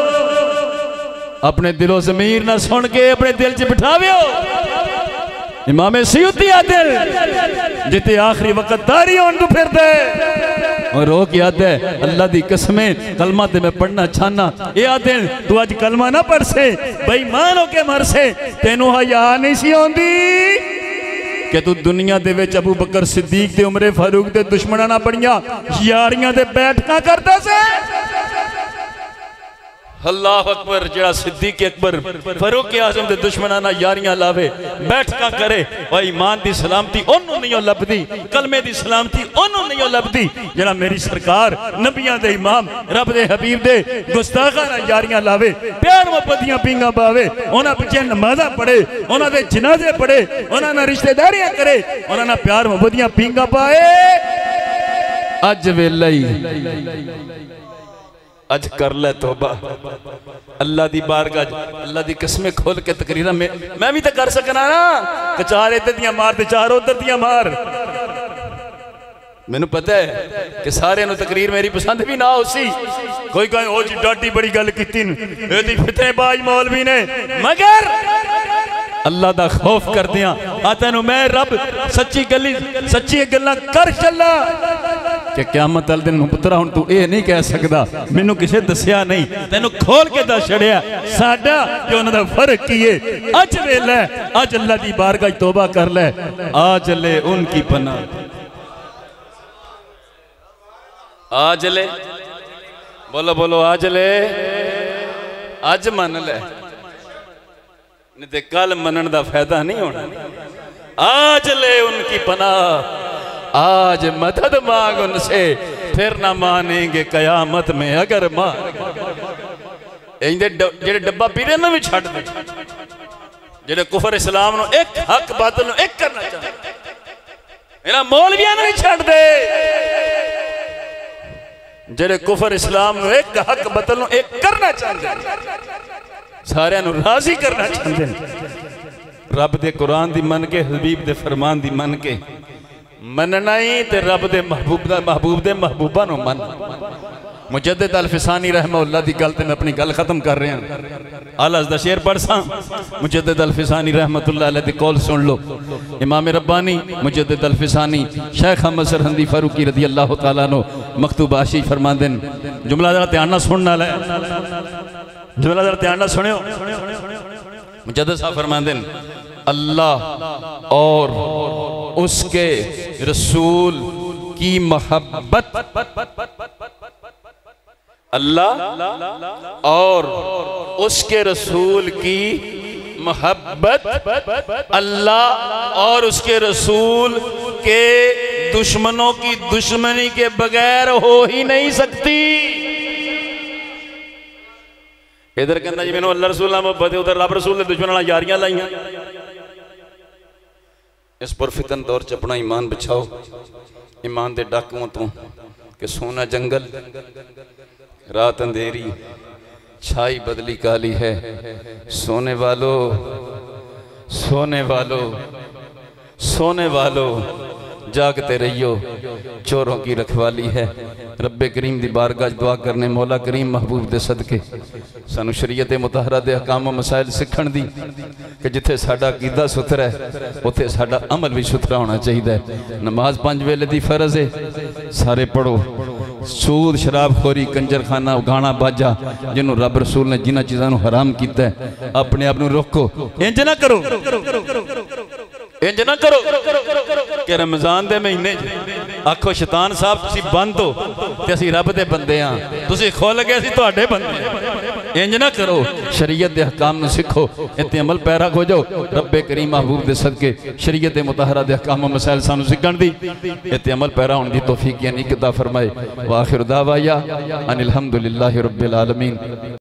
अपने दिलो ज़मीर ना सुन के अपने दिल च बिठावियो। इमाम सयूती आते जिते आखिरी वक्त दारी होन तू फिरदे और रो के आते अल्लाह दी कसमें कलमा ते मैं पढ़ना चाहना। ये आते तू अज कलमा ना पढ़ से, बेईमान होके मर से, तेनू हया नहीं सी आंदी कि तू दुनिया दे विच अबू बकर सिद्दीक ते उमरे फारूक दे दुश्मनां नाल बड़ियां यारियां ते बैठकां करदा से। अल्लाह अकबर, जड़ा सिद्दीक अकबर फारूक आजम दे दुश्मनां नाल यारियां लावे, बैठकां करे, ओ ईमान दी सलामती ओनू नहीं लभदी, कलमे दी सलामती ओनू नहीं लभदी जड़ा मेरी सरकार नबियां दे इमाम रब दे हबीब दे गुस्ताखां नाल यारियां लावे, प्यार मोहब्बत दियां पींगां पावे, उन्हां पिछे नमाज़ां पढ़े, उन्हां दे जनाजे पढ़े, उन्हां नाल रिश्तेदारियां करे, उन्हां नाल प्यार मोहब्बत दियां पींगां पाए। अज वेला ही अज कर ले तौबा अल्लाह दी बारगाह, अल्लाह दी कसमें खोल के तकरीर में मैं भी तो कर सकना ना, चार इधर दियां मार ते चार उधर दियां मार। मैनू पता है कि सारे नु तकरीर मेरी पसंद भी ना हो सी, कोई कहे ओ जी डाटी बड़ी गल कीती एदी फितनेबाज मौलवी ने, मगर अल्लाह दा खौफ कर दिया आ तेनू मैं रब सच्ची गली सच्ची गल्लां कर चला कि क़यामत वाले दिन पुत्रा हुण तू ये नहीं कह सकदा मैनू किसे दसिया नहीं, तेनू खोल के दस छड़िया साडा कि उन्हां दा फर्क की है। अज वेला अज अल्लाह दी बारगाह तौबा कर ले, आ चले उनकी पनाह, आ चले बोलो बोलो आ चले, अज मन ले नहीं ते कल मनन दा फायदा नहीं होना। आज ले उनकी पनाह, आज मदद मांग उनसे, फिर ना मानेंगे कयामत में अगर मां जेड़े डब्बा पीरे ना भी छड़ दे, जेडे कुफर इस्लाम नु एक हक बातिल नु एक करना चाहते इन्हां मौलवियां नु नहीं छड्ड दे जेडे कुफर इस्लाम नु एक हक बातिल नु एक करना चाहते सारे नु राजी करना चाहते रब दे कुरान दी मन के हबीब दे फरमान दी मन के मनना ही ते रब दे महबूब दा महबूब दे महबूबा नु मन मुजद्दिद अल-फिसानी रहमहुल्लाह दी गल ते मैं अपनी गल खत्म कर रहा हूं आला दा शेर पढ़सा मुजद्दिद अल-फिसानी रहमतुल्लाह अलैह दी कौल सुन लो इमाम रब्बानी मुजद्दिद अल-फिसानी शेख अहमद सरहंदी फारूकी रदी अल्लाह तआला नो मकतूब आशीष फरमांदे जुमला जरा ध्यान नाल सुनना है जुमला जरा ध्यान नाल सुनियो मुजद्दिद साहब फरमांदे अल्लाह और उसके रसूल की मोहब्बत अल्लाह और उसके रसूल की मोहब्बत अल्लाह और उसके रसूल के दुश्मनों की दुश्मनी के बगैर हो ही नहीं सकती। इधर कहना जी मैंने अल्लाह रसूल मोहब्बत उधर रब रसूल ने दुश्मन यारियां लाइया। इस पुरफितन दौर च अपना ईमान बचाओ ईमान दे डाकुओं तो कि सोना जंगल रात अंधेरी छाई बदली काली है सोने वालों सोने वालों सोने वालों जागते रहियो चोरों की रखवाली है। रब्बे करीम दी बारगाह दुआ करने मौला करीम महबूब दे सदके सानू शरीयत मुतहरा दे अहकाम मसाइल सीखण दी कि जिथे साडा अकीदा सुथरा है उथे साडा अमल भी सुथरा होना चाहिए। नमाज पांच वेले दी फर्ज है सारे पढ़ो। सूद शराब खोरी कंजर खाना गाना बाजा जिन्हों रब रसूल ने जिन्होंने चीज़ों हराम किया है अपने आप रोको। इंज ना करो इंज ना करो कि रमजान दे महीने आखो शैतान साहब तुसी बंद हो ते असीं रब दे बंदे हां तुसी खुल गए असीं तुहाडे बंदे। इंज ना करो शरीयत दे अहकाम नूं सीखो इत्ते अमल पैरा हो जाओ। रब्बे करीम महबूब दे सदके शरीयत मुतहरा दे अहकाम मसाइल सानू सीखण दी इत्ते अमल पैरा होने दी तौफीक यानी अता फरमाए। वाखिर दावाया अनिल हम्दुलिल्लाहि रब्बिल आलमीन।